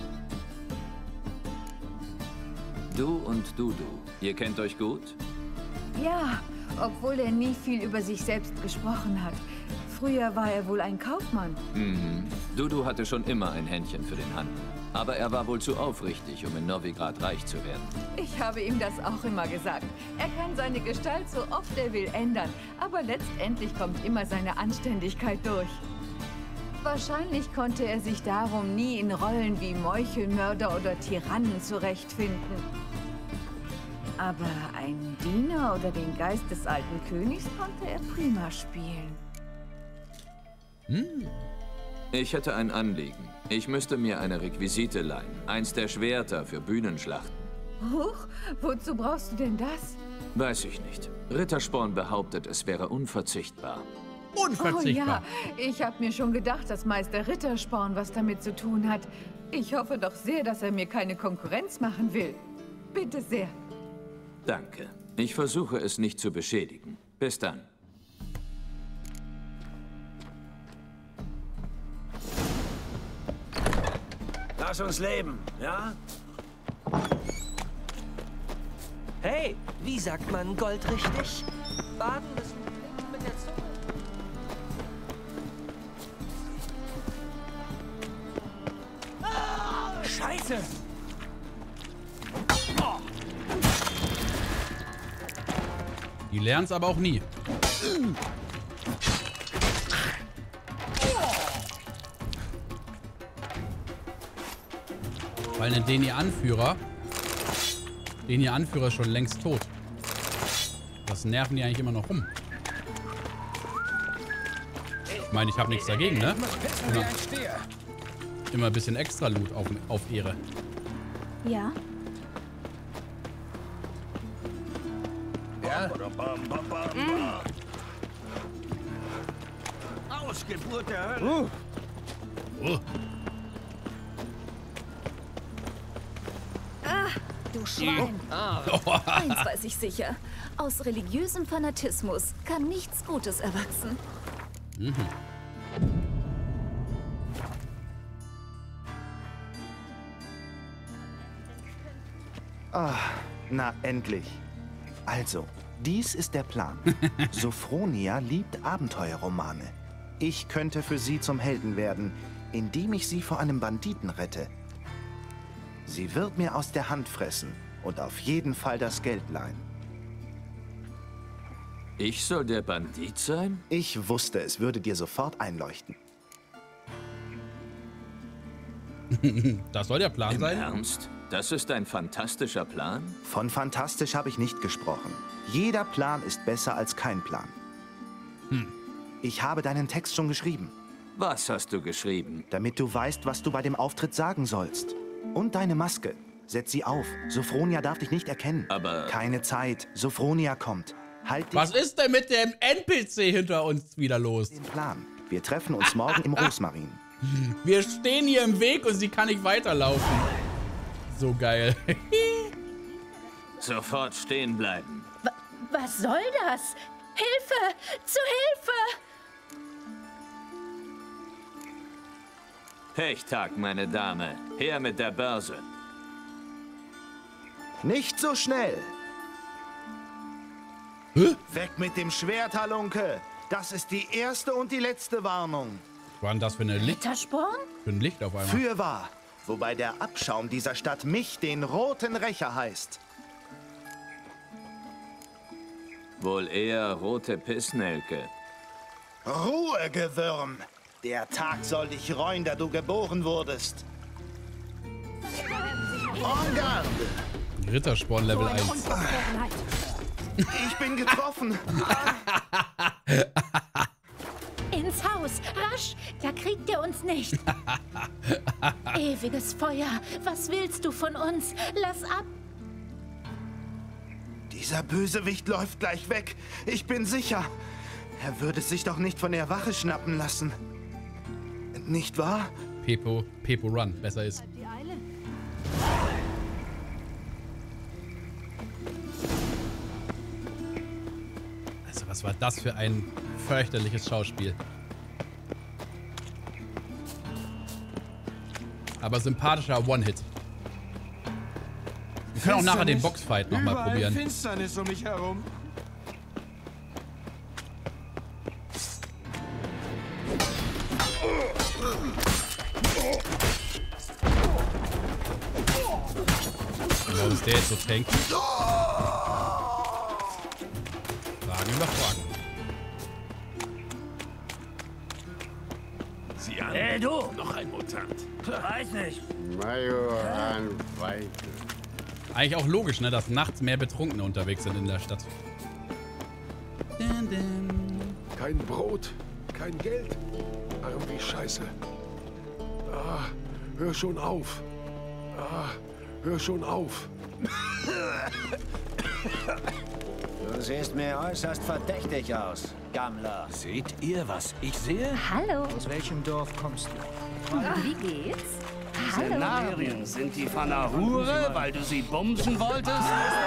[SPEAKER 2] Du und Dudu, ihr kennt euch gut?
[SPEAKER 15] Ja, obwohl er nie viel über sich selbst gesprochen hat. Früher war er wohl ein Kaufmann.
[SPEAKER 2] Mhm. Dudu hatte schon immer ein Händchen für den Handel. Aber er war wohl zu aufrichtig, um in Novigrad reich zu werden.
[SPEAKER 15] Ich habe ihm das auch immer gesagt. Er kann seine Gestalt so oft er will ändern, aber letztendlich kommt immer seine Anständigkeit durch. Wahrscheinlich konnte er sich darum nie in Rollen wie Meuchelmörder oder Tyrannen zurechtfinden. Aber einen Diener oder den Geist des alten Königs konnte er prima spielen.
[SPEAKER 2] Hm. Ich hätte ein Anliegen. Ich müsste mir eine Requisite leihen. Eins der Schwerter für Bühnenschlachten.
[SPEAKER 15] Huch, wozu brauchst du denn das?
[SPEAKER 2] Weiß ich nicht. Rittersporn behauptet, es wäre unverzichtbar.
[SPEAKER 1] Unverzichtbar?
[SPEAKER 15] Oh ja, ich habe mir schon gedacht, dass Meister Rittersporn was damit zu tun hat. Ich hoffe doch sehr, dass er mir keine Konkurrenz machen will. Bitte sehr.
[SPEAKER 2] Danke. Ich versuche es nicht zu beschädigen. Bis dann.
[SPEAKER 10] Lass uns leben, ja?
[SPEAKER 5] Hey, wie sagt man Gold richtig? Baden müssen mit der Zunge. Scheiße!
[SPEAKER 1] Oh. Die lernen es aber auch nie. Weil den ihr Anführer ist schon längst tot. Was nerven die eigentlich immer noch rum? Ich meine, ich habe nichts dagegen, ne? Immer ein bisschen extra Loot auf Ehre.
[SPEAKER 6] Ja.
[SPEAKER 10] Ja? Ausgeburt der Hölle.
[SPEAKER 6] Du Schwein. Eins weiß ich sicher. Aus religiösem Fanatismus kann nichts Gutes erwachsen.
[SPEAKER 1] Mhm.
[SPEAKER 13] Ah, na endlich. Also, dies ist der Plan. Sophronia liebt Abenteuerromane. Ich könnte für sie zum Helden werden, indem ich sie vor einem Banditen rette. Sie wird mir aus der Hand fressen und auf jeden Fall das Geld leihen.
[SPEAKER 2] Ich soll der Bandit sein?
[SPEAKER 13] Ich wusste, es würde dir sofort einleuchten.
[SPEAKER 1] Das soll der Plan sein.
[SPEAKER 2] Im Ernst? Das ist ein fantastischer Plan?
[SPEAKER 13] Von fantastisch habe ich nicht gesprochen. Jeder Plan ist besser als kein Plan. Ich habe deinen Text schon geschrieben.
[SPEAKER 2] Was hast du geschrieben?
[SPEAKER 13] Damit du weißt, was du bei dem Auftritt sagen sollst. Und deine Maske. Setz sie auf. Sophronia darf dich nicht erkennen.
[SPEAKER 2] Aber...
[SPEAKER 13] Keine Zeit. Sophronia kommt. Halt dich...
[SPEAKER 1] Was ist denn mit dem NPC hinter uns wieder los?
[SPEAKER 13] Den Plan. Wir treffen uns morgen im Rosmarin.
[SPEAKER 1] Wir stehen hier im Weg und sie kann nicht weiterlaufen. So geil.
[SPEAKER 2] Sofort stehen bleiben.
[SPEAKER 4] Was soll das? Hilfe! Zu Hilfe!
[SPEAKER 2] Pechtag, meine Dame. Her mit der Börse.
[SPEAKER 13] Nicht so schnell. Weg mit dem Schwert, Halunke. Das ist die erste und die letzte Warnung.
[SPEAKER 1] Was war denn das für eine
[SPEAKER 4] Rittersporn?
[SPEAKER 1] Für ein Licht auf einmal.
[SPEAKER 13] Fürwahr. Wobei der Abschaum dieser Stadt mich, den Roten Rächer, heißt.
[SPEAKER 2] Wohl eher rote Pissnelke.
[SPEAKER 13] Ruhe, Gewürm. Der Tag soll dich reuen, da du geboren wurdest. En garde.
[SPEAKER 1] Rittersporn Level 1.
[SPEAKER 13] Ich bin getroffen.
[SPEAKER 4] Ins Haus, rasch, da kriegt er uns nicht. Ewiges Feuer, was willst du von uns? Lass ab.
[SPEAKER 13] Dieser Bösewicht läuft gleich weg. Ich bin sicher. Er würde sich doch nicht von der Wache schnappen lassen. Nicht wahr?
[SPEAKER 1] Pepo Run, besser ist. Also, was war das für ein fürchterliches Schauspiel? Aber sympathischer One-Hit. Wir können auch nachher den Boxfight nochmal probieren.
[SPEAKER 16] Finsternis um mich herum.
[SPEAKER 1] Warum ist der jetzt so tanky? Fragen über Fragen.
[SPEAKER 11] Sieh an.
[SPEAKER 17] Hey, du!
[SPEAKER 11] Noch ein Mutant.
[SPEAKER 17] Weiß nicht.
[SPEAKER 14] Majoran Weike.
[SPEAKER 1] Eigentlich auch logisch, ne, dass nachts mehr Betrunkene unterwegs sind in der Stadt.
[SPEAKER 14] Kein Brot, kein Geld. Arm wie Scheiße. Ah, hör schon auf. Ah, hör schon auf.
[SPEAKER 17] Du siehst mir äußerst verdächtig aus, Gammler.
[SPEAKER 10] Seht ihr, was ich sehe?
[SPEAKER 4] Hallo.
[SPEAKER 17] Aus welchem Dorf kommst du?
[SPEAKER 4] Wie geht's?
[SPEAKER 17] Diese Narren, sind die von einer Hure, weil du sie bumsen wolltest?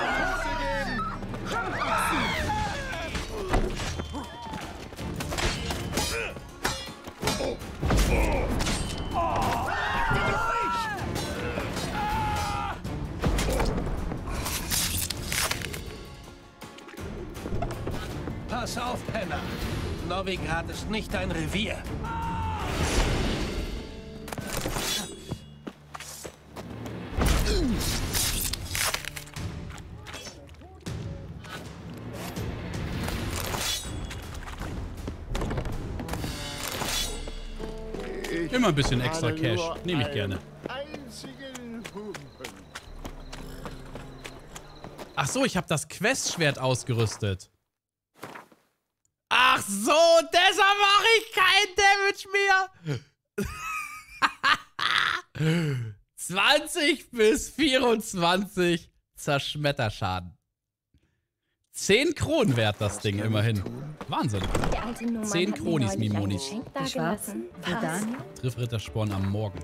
[SPEAKER 10] Pass auf, Penner. Novigrad ist nicht dein Revier.
[SPEAKER 1] Immer ein bisschen extra Cash. Nehme ich gerne. Ach so, ich habe das Questschwert ausgerüstet. Ach so, deshalb mache ich kein Damage mehr. 20 bis 24 Zerschmetterschaden. 10 Kronen wert das Ding immerhin. Wahnsinn. 10 Kronis, Mimonis. Triff Rittersporn am Morgen.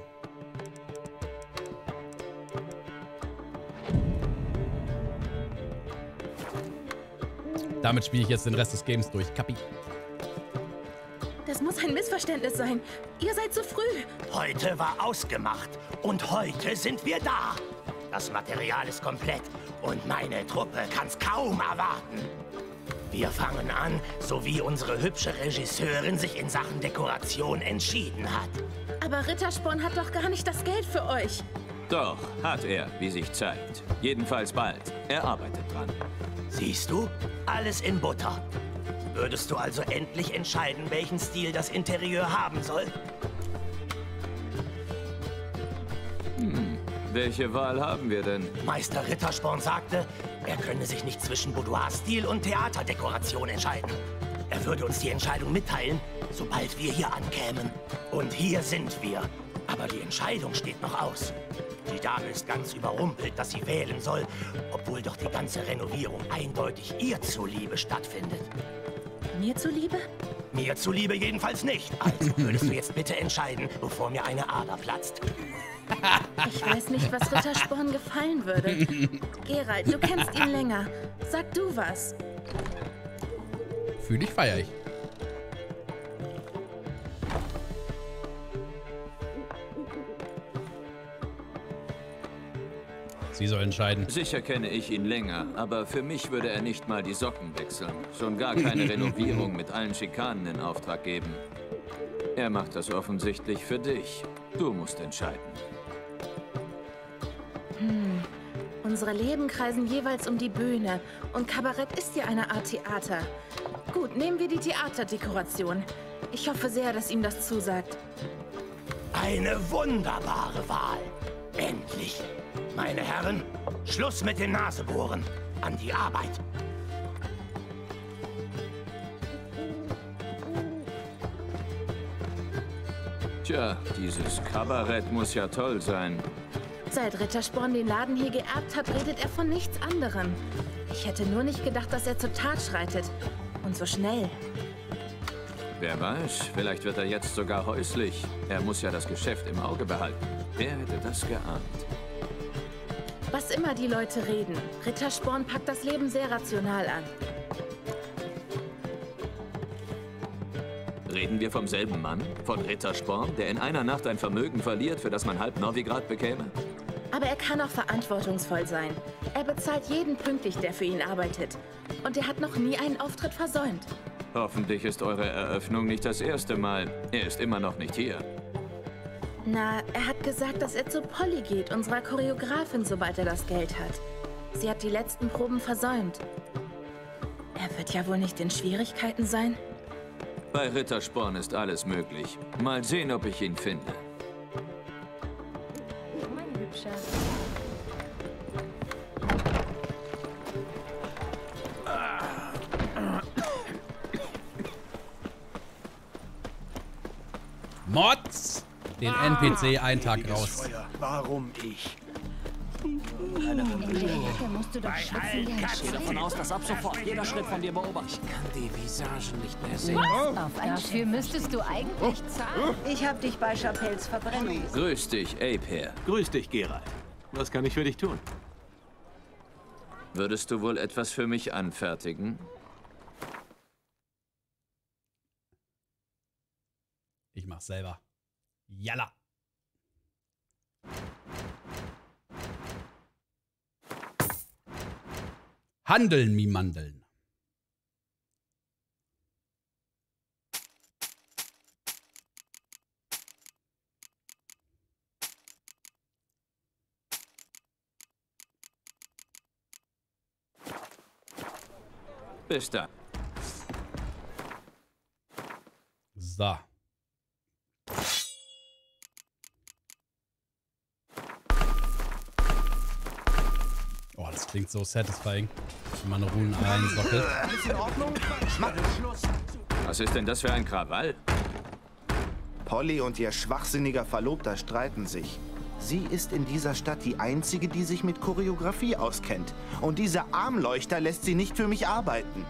[SPEAKER 1] Damit spiele ich jetzt den Rest des Games durch. Kapi.
[SPEAKER 12] Das muss ein Missverständnis sein. Ihr seid zu früh.
[SPEAKER 17] Heute war ausgemacht und heute sind wir da. Das Material ist komplett und meine Truppe kann's kaum erwarten. Wir fangen an, so wie unsere hübsche Regisseurin sich in Sachen Dekoration entschieden hat.
[SPEAKER 12] Aber Rittersporn hat doch gar nicht das Geld für euch.
[SPEAKER 2] Doch, hat er, wie sich zeigt. Jedenfalls bald. Er arbeitet dran.
[SPEAKER 17] Siehst du? Alles in Butter. Würdest du also endlich entscheiden, welchen Stil das Interieur haben soll?
[SPEAKER 2] Welche Wahl haben wir denn?
[SPEAKER 17] Meister Rittersporn sagte, er könne sich nicht zwischen Boudoir-Stil und Theaterdekoration entscheiden. Er würde uns die Entscheidung mitteilen, sobald wir hier ankämen. Und hier sind wir. Aber die Entscheidung steht noch aus. Die Dame ist ganz überrumpelt, dass sie wählen soll, obwohl doch die ganze Renovierung eindeutig ihr zuliebe stattfindet.
[SPEAKER 6] Mir zuliebe?
[SPEAKER 17] Mir zuliebe jedenfalls nicht. Also würdest du jetzt bitte entscheiden, bevor mir eine Ader platzt.
[SPEAKER 6] Ich weiß nicht, was Rittersporn gefallen würde. Geralt, du kennst ihn länger. Sag du was.
[SPEAKER 1] Fühl dich, feier ich. Sie soll entscheiden.
[SPEAKER 2] Sicher kenne ich ihn länger, aber für mich würde er nicht mal die Socken wechseln. Schon gar keine Renovierung mit allen Schikanen in Auftrag geben. Er macht das offensichtlich für dich. Du musst entscheiden.
[SPEAKER 6] Unsere Leben kreisen jeweils um die Bühne und Kabarett ist ja eine Art Theater. Gut, nehmen wir die Theaterdekoration. Ich hoffe sehr, dass ihm das zusagt.
[SPEAKER 17] Eine wunderbare Wahl. Endlich. Meine Herren, Schluss mit dem Nasebohren. An die Arbeit.
[SPEAKER 2] Tja, dieses Kabarett muss ja toll sein.
[SPEAKER 6] Seit Rittersporn den Laden hier geerbt hat, redet er von nichts anderem. Ich hätte nur nicht gedacht, dass er zur Tat schreitet. Und so schnell.
[SPEAKER 2] Wer weiß, vielleicht wird er jetzt sogar häuslich. Er muss ja das Geschäft im Auge behalten. Wer hätte das geahnt?
[SPEAKER 6] Was immer die Leute reden, Rittersporn packt das Leben sehr rational an.
[SPEAKER 2] Reden wir vom selben Mann? Von Rittersporn, der in einer Nacht ein Vermögen verliert, für das man halb Novigrad bekäme?
[SPEAKER 6] Aber er kann auch verantwortungsvoll sein. Er bezahlt jeden pünktlich, der für ihn arbeitet. Und er hat noch nie einen Auftritt versäumt.
[SPEAKER 2] Hoffentlich ist eure Eröffnung nicht das erste Mal. Er ist immer noch nicht hier.
[SPEAKER 6] Na, er hat gesagt, dass er zu Polly geht, unserer Choreografin, sobald er das Geld hat. Sie hat die letzten Proben versäumt. Er wird ja wohl nicht in Schwierigkeiten sein?
[SPEAKER 2] Bei Rittersporn ist alles möglich. Mal sehen, ob ich ihn finde.
[SPEAKER 12] Mein Hübscher.
[SPEAKER 1] Mods! Den NPC einen Tag raus.
[SPEAKER 7] Feuer. Warum ich?
[SPEAKER 12] In der Ecke musst du doch schwitzen wie ein
[SPEAKER 16] Ich gehe davon aus, dass ab sofort jeder Schritt von dir beobachtet.
[SPEAKER 8] Ich kann die Visagen nicht mehr sehen.
[SPEAKER 12] Dafür müsstest du eigentlich zahlen.
[SPEAKER 8] Ich hab dich bei Chapelles Verbrennung.
[SPEAKER 2] Grüß dich, Ape.
[SPEAKER 18] Grüß dich, Geralt. Was kann ich für dich tun?
[SPEAKER 2] Würdest du wohl etwas für mich anfertigen?
[SPEAKER 1] Ich mach's selber. Jalla. Handeln, Mimandeln.
[SPEAKER 2] Bis dann.
[SPEAKER 1] So. Oh, das klingt so satisfying. Wenn man Runen einsockelt.
[SPEAKER 7] Alles in Ordnung? Mach Schluss.
[SPEAKER 2] Was ist denn das für ein Krawall?
[SPEAKER 13] Polly und ihr schwachsinniger Verlobter streiten sich. Sie ist in dieser Stadt die Einzige, die sich mit Choreografie auskennt. Und dieser Armleuchter lässt sie nicht für mich arbeiten.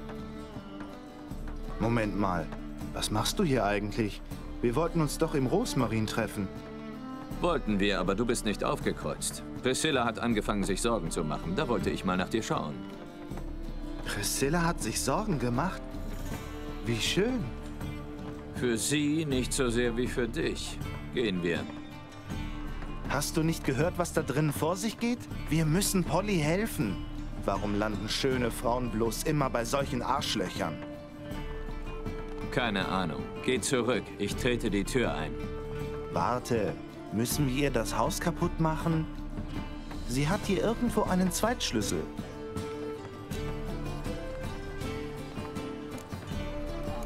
[SPEAKER 13] Moment mal, was machst du hier eigentlich? Wir wollten uns doch im Rosmarin treffen.
[SPEAKER 2] Wollten wir, aber du bist nicht aufgekreuzt. Priscilla hat angefangen, sich Sorgen zu machen. Da wollte ich mal nach dir schauen.
[SPEAKER 13] Priscilla hat sich Sorgen gemacht? Wie schön.
[SPEAKER 2] Für sie nicht so sehr wie für dich. Gehen wir.
[SPEAKER 13] Hast du nicht gehört, was da drinnen vor sich geht? Wir müssen Polly helfen. Warum landen schöne Frauen bloß immer bei solchen Arschlöchern?
[SPEAKER 2] Keine Ahnung. Geh zurück. Ich trete die Tür ein.
[SPEAKER 13] Warte. Müssen wir ihr das Haus kaputt machen? Sie hat hier irgendwo einen Zweitschlüssel.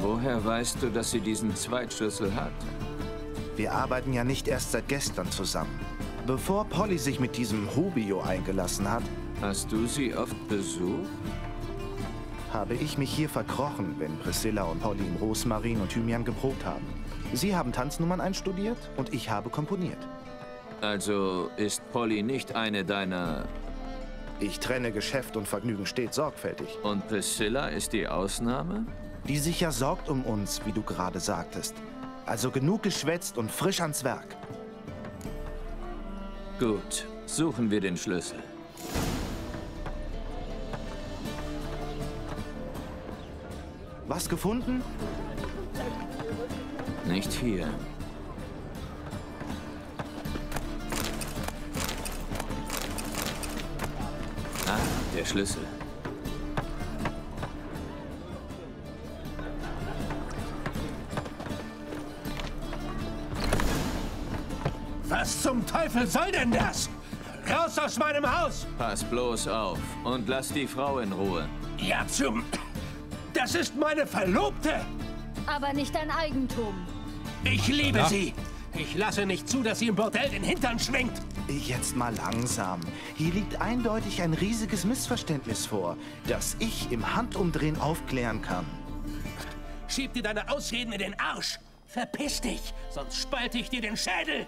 [SPEAKER 2] Woher weißt du, dass sie diesen Zweitschlüssel hat?
[SPEAKER 13] Wir arbeiten ja nicht erst seit gestern zusammen. Bevor Polly sich mit diesem Rubio eingelassen hat...
[SPEAKER 2] Hast du sie oft besucht?
[SPEAKER 13] Habe ich mich hier verkrochen, wenn Priscilla und Polly im Rosmarin und Thymian geprobt haben. Sie haben Tanznummern einstudiert und ich habe komponiert.
[SPEAKER 2] Also ist Polly nicht eine deiner...
[SPEAKER 13] Ich trenne Geschäft und Vergnügen stets sorgfältig.
[SPEAKER 2] Und Priscilla ist die Ausnahme?
[SPEAKER 13] Die sich ja sorgt um uns, wie du gerade sagtest. Also genug geschwätzt und frisch ans Werk.
[SPEAKER 2] Gut, suchen wir den Schlüssel.
[SPEAKER 13] Was gefunden?
[SPEAKER 2] Nicht hier. Ah, der Schlüssel.
[SPEAKER 17] Was zum Teufel soll denn das? Raus aus meinem Haus!
[SPEAKER 2] Pass bloß auf und lass die Frau in Ruhe.
[SPEAKER 17] Ja, Das ist meine Verlobte!
[SPEAKER 12] Aber nicht dein Eigentum.
[SPEAKER 17] Ich liebe sie! Ich lasse nicht zu, dass sie im Bordell den Hintern schwingt!
[SPEAKER 13] Jetzt mal langsam. Hier liegt eindeutig ein riesiges Missverständnis vor, das ich im Handumdrehen aufklären kann.
[SPEAKER 17] Schieb dir deine Ausreden in den Arsch! Verpiss dich, sonst spalte ich dir den Schädel!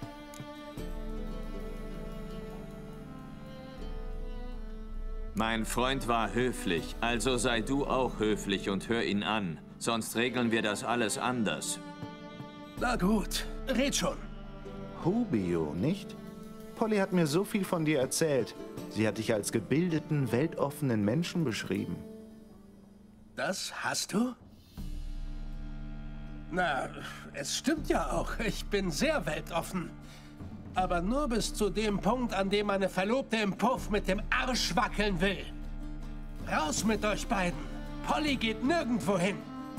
[SPEAKER 2] Mein Freund war höflich, also sei du auch höflich und hör ihn an. Sonst regeln wir das alles anders.
[SPEAKER 17] Na gut, red schon.
[SPEAKER 13] Rubio, nicht? Polly hat mir so viel von dir erzählt. Sie hat dich als gebildeten, weltoffenen Menschen beschrieben.
[SPEAKER 17] Das hast du? Na, es stimmt ja auch. Ich bin sehr weltoffen. Aber nur bis zu dem Punkt, an dem meine Verlobte im Puff mit dem Arsch wackeln will. Raus mit euch beiden. Polly geht nirgendwo hin.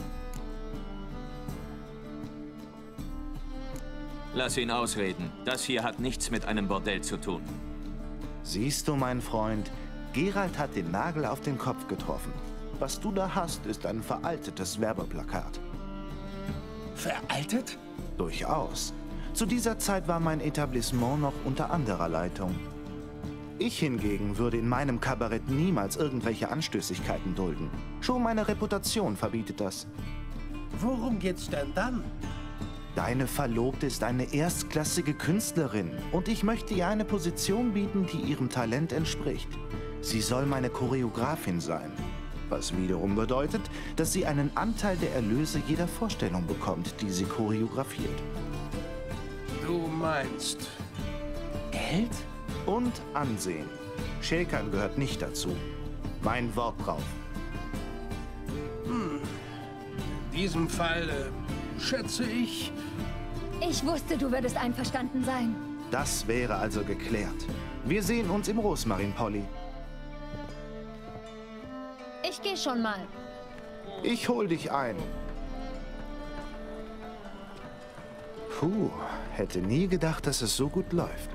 [SPEAKER 2] Lass ihn ausreden. Das hier hat nichts mit einem Bordell zu tun.
[SPEAKER 13] Siehst du, mein Freund, Geralt hat den Nagel auf den Kopf getroffen. Was du da hast, ist ein veraltetes Werbeplakat.
[SPEAKER 17] Veraltet?
[SPEAKER 13] Durchaus. Zu dieser Zeit war mein Etablissement noch unter anderer Leitung. Ich hingegen würde in meinem Kabarett niemals irgendwelche Anstößigkeiten dulden. Schon meine Reputation verbietet das.
[SPEAKER 17] Worum geht's denn dann?
[SPEAKER 13] Deine Verlobte ist eine erstklassige Künstlerin und ich möchte ihr eine Position bieten, die ihrem Talent entspricht. Sie soll meine Choreografin sein, was wiederum bedeutet, dass sie einen Anteil der Erlöse jeder Vorstellung bekommt, die sie choreografiert.
[SPEAKER 17] Du meinst Geld?
[SPEAKER 13] Und Ansehen. Schäkern gehört nicht dazu. Mein Wort drauf.
[SPEAKER 17] In diesem Fall schätze ich...
[SPEAKER 12] Ich wusste, du würdest einverstanden sein.
[SPEAKER 13] Das wäre also geklärt. Wir sehen uns im Rosmarin, Polly.
[SPEAKER 12] Ich gehe schon mal.
[SPEAKER 13] Ich hol dich ein. Puh, hätte nie gedacht, dass es so gut läuft.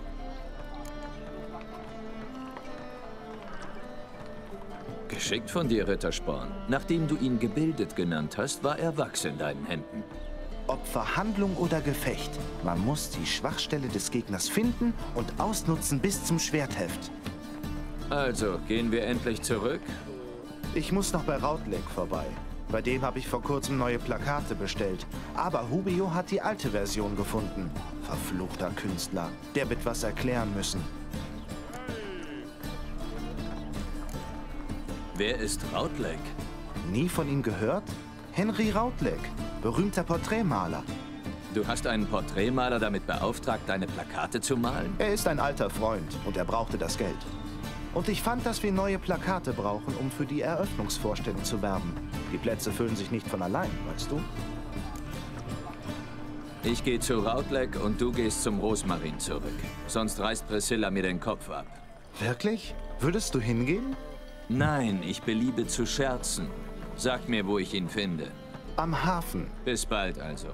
[SPEAKER 2] Geschickt von dir, Rittersporn. Nachdem du ihn gebildet genannt hast, war er Wachs in deinen Händen.
[SPEAKER 13] Ob Verhandlung oder Gefecht, man muss die Schwachstelle des Gegners finden und ausnutzen bis zum Schwertheft.
[SPEAKER 2] Also, gehen wir endlich zurück?
[SPEAKER 13] Ich muss noch bei Rautleg vorbei. Bei dem habe ich vor kurzem neue Plakate bestellt. Aber Rubio hat die alte Version gefunden. Verfluchter Künstler. Der wird was erklären müssen.
[SPEAKER 2] Wer ist Rautleg?
[SPEAKER 13] Nie von ihm gehört? Henry Rautleg, berühmter Porträtmaler.
[SPEAKER 2] Du hast einen Porträtmaler damit beauftragt, deine Plakate zu malen?
[SPEAKER 13] Er ist ein alter Freund und er brauchte das Geld. Und ich fand, dass wir neue Plakate brauchen, um für die Eröffnungsvorstellung zu werben. Die Plätze füllen sich nicht von allein, weißt du?
[SPEAKER 2] Ich gehe zu Rautleg und du gehst zum Rosmarin zurück. Sonst reißt Priscilla mir den Kopf ab.
[SPEAKER 13] Wirklich? Würdest du hingehen?
[SPEAKER 2] Nein, ich beliebe zu scherzen. Sag mir, wo ich ihn finde.
[SPEAKER 13] Am Hafen.
[SPEAKER 2] Bis bald also.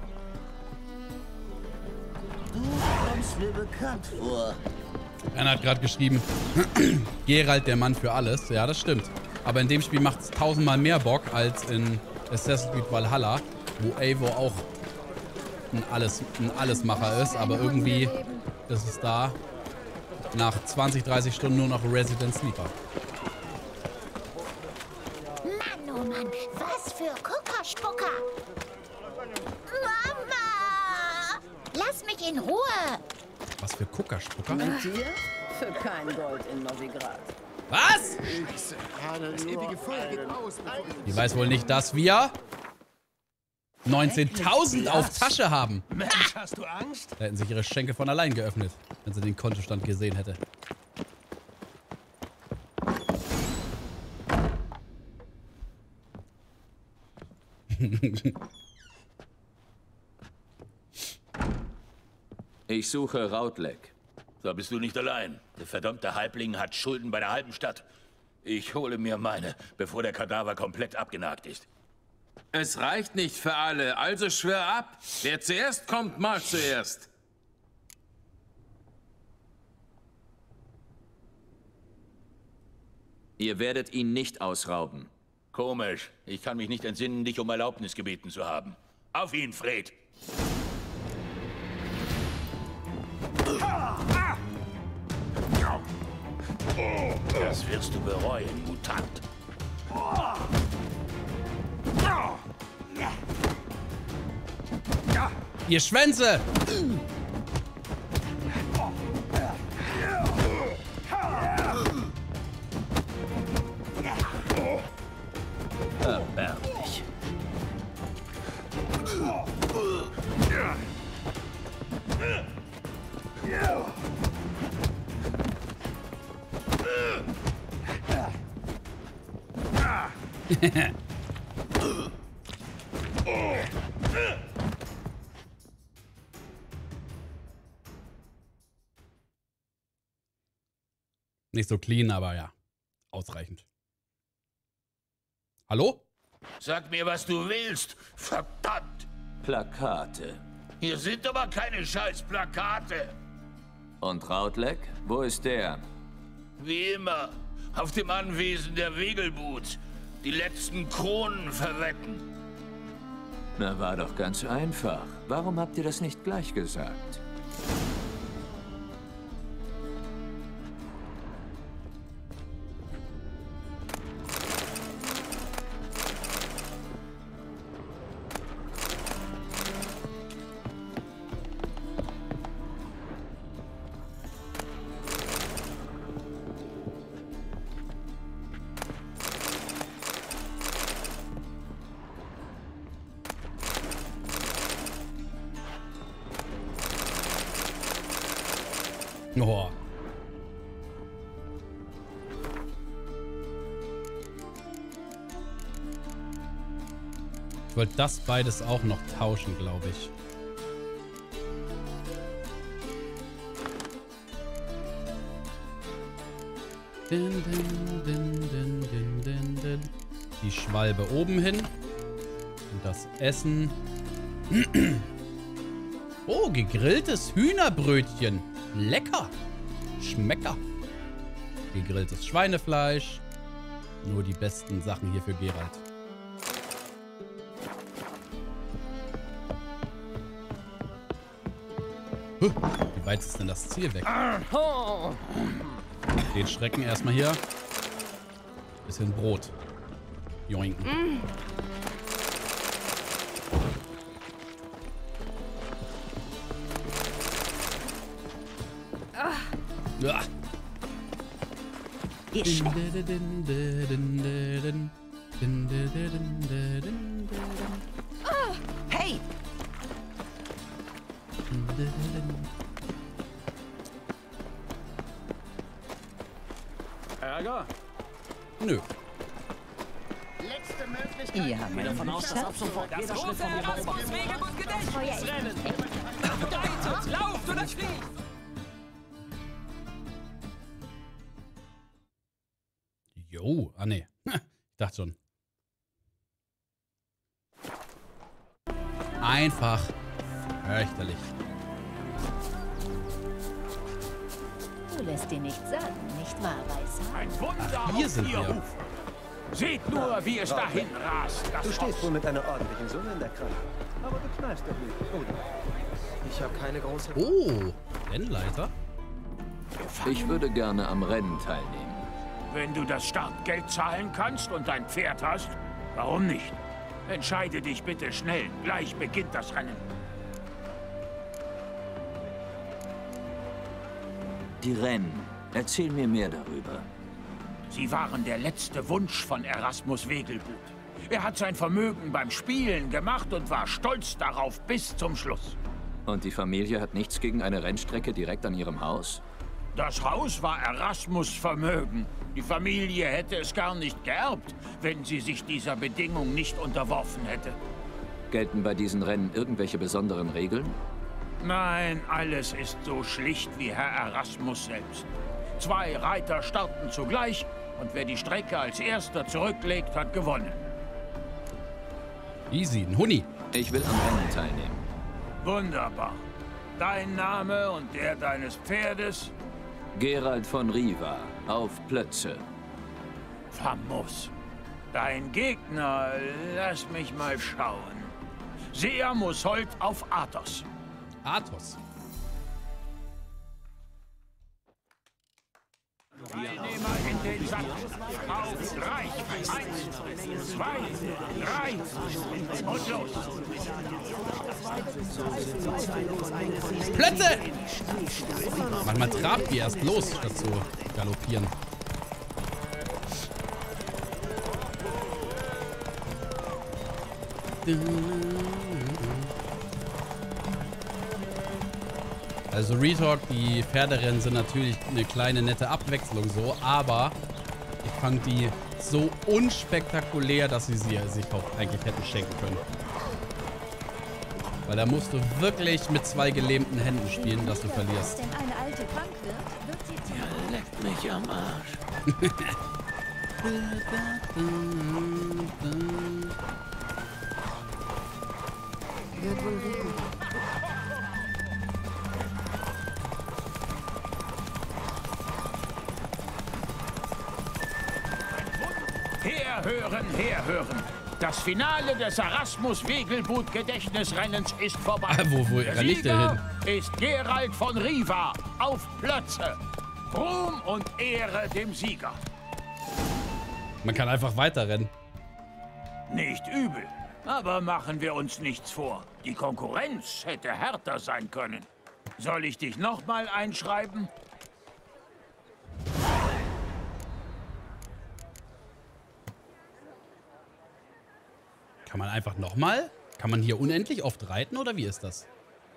[SPEAKER 7] Du kommst mir bekannt vor.
[SPEAKER 1] Einer hat gerade geschrieben, Geralt der Mann für alles. Ja, das stimmt. Aber in dem Spiel macht es 1000-mal mehr Bock als in Assassin's Creed Valhalla. Wo Eivor auch ein Allesmacher ist, aber irgendwie ist es da nach 20, 30 Stunden nur noch Resident Sleeper.
[SPEAKER 4] Mann, oh Mann, was für Kuckerspucker! Mama! Lass mich in Ruhe!
[SPEAKER 1] Was für Kuckerspucker?
[SPEAKER 8] Mit dir? Für kein Gold in Novigrad.
[SPEAKER 1] Was? Die weiß wohl nicht, dass wir 19.000 auf Tasche haben.
[SPEAKER 5] Mensch, hast du Angst?
[SPEAKER 1] Da hätten sich ihre Schenkel von allein geöffnet, wenn sie den Kontostand gesehen hätte.
[SPEAKER 2] Ich suche Raudleck.
[SPEAKER 11] Da bist du nicht allein. Der verdammte Halbling hat Schulden bei der halben Stadt. Ich hole mir meine, bevor der Kadaver komplett abgenagt ist.
[SPEAKER 19] Es reicht nicht für alle, also schwör ab. Wer zuerst kommt, mal zuerst.
[SPEAKER 2] Ihr werdet ihn nicht ausrauben.
[SPEAKER 11] Komisch. Ich kann mich nicht entsinnen, dich um Erlaubnis gebeten zu haben. Auf ihn, Fred! Das wirst du bereuen, Mutant.
[SPEAKER 1] Ihr Schwänze!
[SPEAKER 2] Erbärmlich.
[SPEAKER 1] Nicht so clean, aber ja, ausreichend. Hallo?
[SPEAKER 11] Sag mir, was du willst. Verdammt!
[SPEAKER 2] Plakate.
[SPEAKER 11] Hier sind aber keine scheiß Plakate.
[SPEAKER 2] Und Raudleck? Wo ist der?
[SPEAKER 11] Wie immer. Auf dem Anwesen der Wegelbut. Die letzten Kronen verwetten.
[SPEAKER 2] Na, war doch ganz einfach. Warum habt ihr das nicht gleich gesagt?
[SPEAKER 1] Oh. Ich wollte das beides auch noch tauschen, glaube ich. Die Schwalbe oben hin. Und das Essen. Oh, gegrilltes Hühnerbrötchen. Lecker. Schmecker. Gegrilltes Schweinefleisch. Nur die besten Sachen hier für Geralt. Wie weit ist denn das Ziel weg? Den Schrecken erstmal hier. Bisschen Brot. Joinken. Ja.
[SPEAKER 8] Hey!
[SPEAKER 18] Ärger?
[SPEAKER 1] Nö.
[SPEAKER 8] Letzte Möglichkeit. Ihr habt davon aus, dass ab sofort jeder Schritt von mir beobachtet wird.
[SPEAKER 5] Lauft oder fliegt!
[SPEAKER 1] Jo, ah ne. Ich dachte schon. Einfach fürchterlich.
[SPEAKER 4] Du lässt dir nichts sagen, nicht wahr, Weißer?
[SPEAKER 11] Ein Wunder.
[SPEAKER 1] Ach, hier sind wir.
[SPEAKER 11] Seht nur, wie es dahin rast.
[SPEAKER 5] Du stehst wohl mit einer ordentlichen Summe in der Kralle. Aber du knallst doch nicht, oder? Ich habe keine große...
[SPEAKER 1] Oh, Rennleiter?
[SPEAKER 2] Ich würde gerne am Rennen teilnehmen.
[SPEAKER 11] Wenn du das Startgeld zahlen kannst und ein Pferd hast, warum nicht? Entscheide dich bitte schnell. Gleich beginnt das Rennen.
[SPEAKER 2] Die Rennen. Erzähl mir mehr darüber.
[SPEAKER 11] Sie waren der letzte Wunsch von Erasmus Wegelbud. Er hat sein Vermögen beim Spielen gemacht und war stolz darauf bis zum Schluss.
[SPEAKER 2] Und die Familie hat nichts gegen eine Rennstrecke direkt an ihrem Haus?
[SPEAKER 11] Das Haus war Erasmus' Vermögen. Die Familie hätte es gar nicht geerbt, wenn sie sich dieser Bedingung nicht unterworfen hätte.
[SPEAKER 2] Gelten bei diesen Rennen irgendwelche besonderen Regeln?
[SPEAKER 11] Nein, alles ist so schlicht wie Herr Erasmus selbst. 2 Reiter starten zugleich und wer die Strecke als erster zurücklegt, hat gewonnen.
[SPEAKER 1] Easy, ein Huni.
[SPEAKER 2] Ich will am Rennen teilnehmen.
[SPEAKER 11] Wunderbar. Dein Name und der deines Pferdes?
[SPEAKER 2] Gerald von Riva, auf Plötze.
[SPEAKER 11] Famos. Dein Gegner, lass mich mal schauen. Sea Musholt auf Athos.
[SPEAKER 1] Athos.
[SPEAKER 11] Teilnehmer in den Sack. Auf 3. 1, 2, 3 und los.
[SPEAKER 1] Plätze! Manchmal trabt die erst los, statt zu galoppieren. Also Retalk, die Pferderennen sind natürlich eine kleine nette Abwechslung so, aber ich fand die so unspektakulär, dass sie sich auch eigentlich hätten schenken können. Weil da musst du wirklich mit 2 gelähmten Händen spielen, dass du verlierst.
[SPEAKER 12] Wenn eine Alte krank wird sie
[SPEAKER 17] Ja, leckt mich am Arsch.
[SPEAKER 12] wird wohl regnen.
[SPEAKER 11] Herhören, herhören. Das Finale des Erasmus-Wegelbud-Gedächtnisrennens ist vorbei.
[SPEAKER 1] Wo renn ich denn hin?
[SPEAKER 11] Ist Gerald von Riva auf Plötze. Ruhm und Ehre dem Sieger.
[SPEAKER 1] Man kann einfach weiterrennen.
[SPEAKER 11] Nicht übel. Aber machen wir uns nichts vor. Die Konkurrenz hätte härter sein können. Soll ich dich nochmal einschreiben?
[SPEAKER 1] Kann man einfach nochmal? Kann man hier unendlich oft reiten oder wie ist das?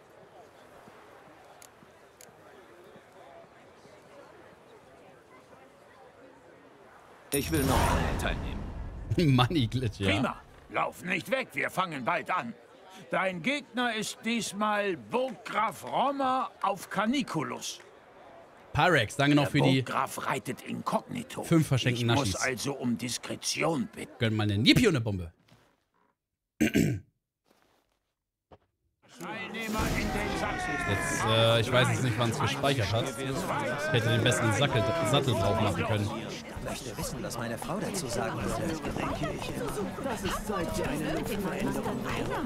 [SPEAKER 2] Ich will noch einmal teilnehmen.
[SPEAKER 1] Money Glitch, ja.
[SPEAKER 11] Prima. Lauf nicht weg, wir fangen bald an. Dein Gegner ist diesmal Burggraf Rommer auf Caniculus.
[SPEAKER 1] Pyrex, danke noch für die
[SPEAKER 11] Burggraf reitet inkognito.
[SPEAKER 1] 5 verschenkten Naschis.
[SPEAKER 11] Ich muss also um Diskretion bitten.
[SPEAKER 1] Gönn mal einen Yippie und eine Bombe. Jetzt, ich weiß jetzt nicht, wann es gespeichert hat. Ich hätte den besten Sattel drauf machen können.
[SPEAKER 5] Ich möchte wissen, was meine Frau dazu sagen würde. Das ist Zeit für eine Luftveränderung.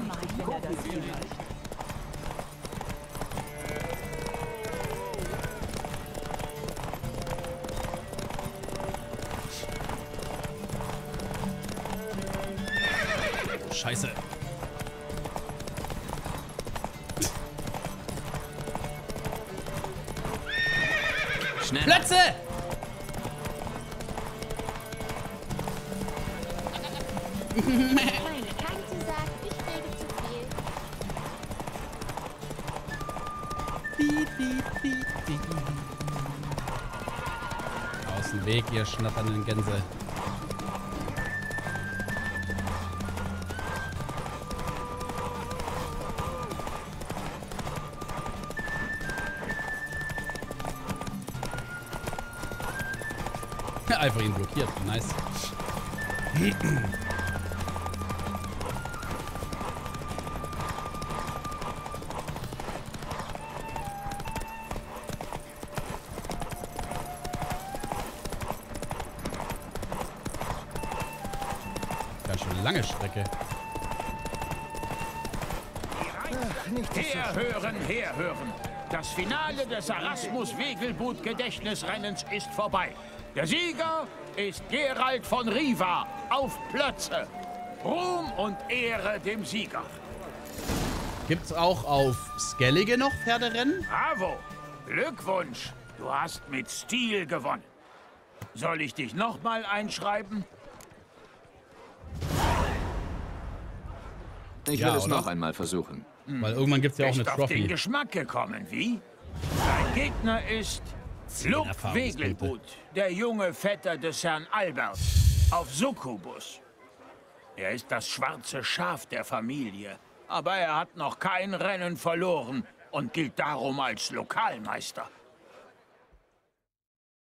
[SPEAKER 1] Scheiße.
[SPEAKER 2] Schneller.
[SPEAKER 1] Plätze!
[SPEAKER 12] Meine Tante sagt, ich rede zu viel.
[SPEAKER 1] Aus dem Weg, ihr schnatternden Gänse. Einfach ihn blockiert. Nice. lange Strecke.
[SPEAKER 11] Herhören, herhören. Das Finale des Erasmus-Wegelbud-Gedächtnisrennens ist vorbei. Der Sieger ist Gerald von Riva auf Plötze. Ruhm und Ehre dem Sieger.
[SPEAKER 1] Gibt's auch auf Skellige noch Pferderennen?
[SPEAKER 11] Bravo! Glückwunsch! Du hast mit Stil gewonnen. Soll ich dich nochmal einschreiben?
[SPEAKER 2] Ich will es noch einmal versuchen.
[SPEAKER 1] Weil irgendwann gibt es ja auch eine
[SPEAKER 11] Bist
[SPEAKER 1] Trophy.
[SPEAKER 11] auf den Geschmack gekommen, wie? Dein Gegner ist Lup Wegelbud, der junge Vetter des Herrn Albert, auf Succubus. Er ist das schwarze Schaf der Familie, aber er hat noch kein Rennen verloren und gilt darum als Lokalmeister.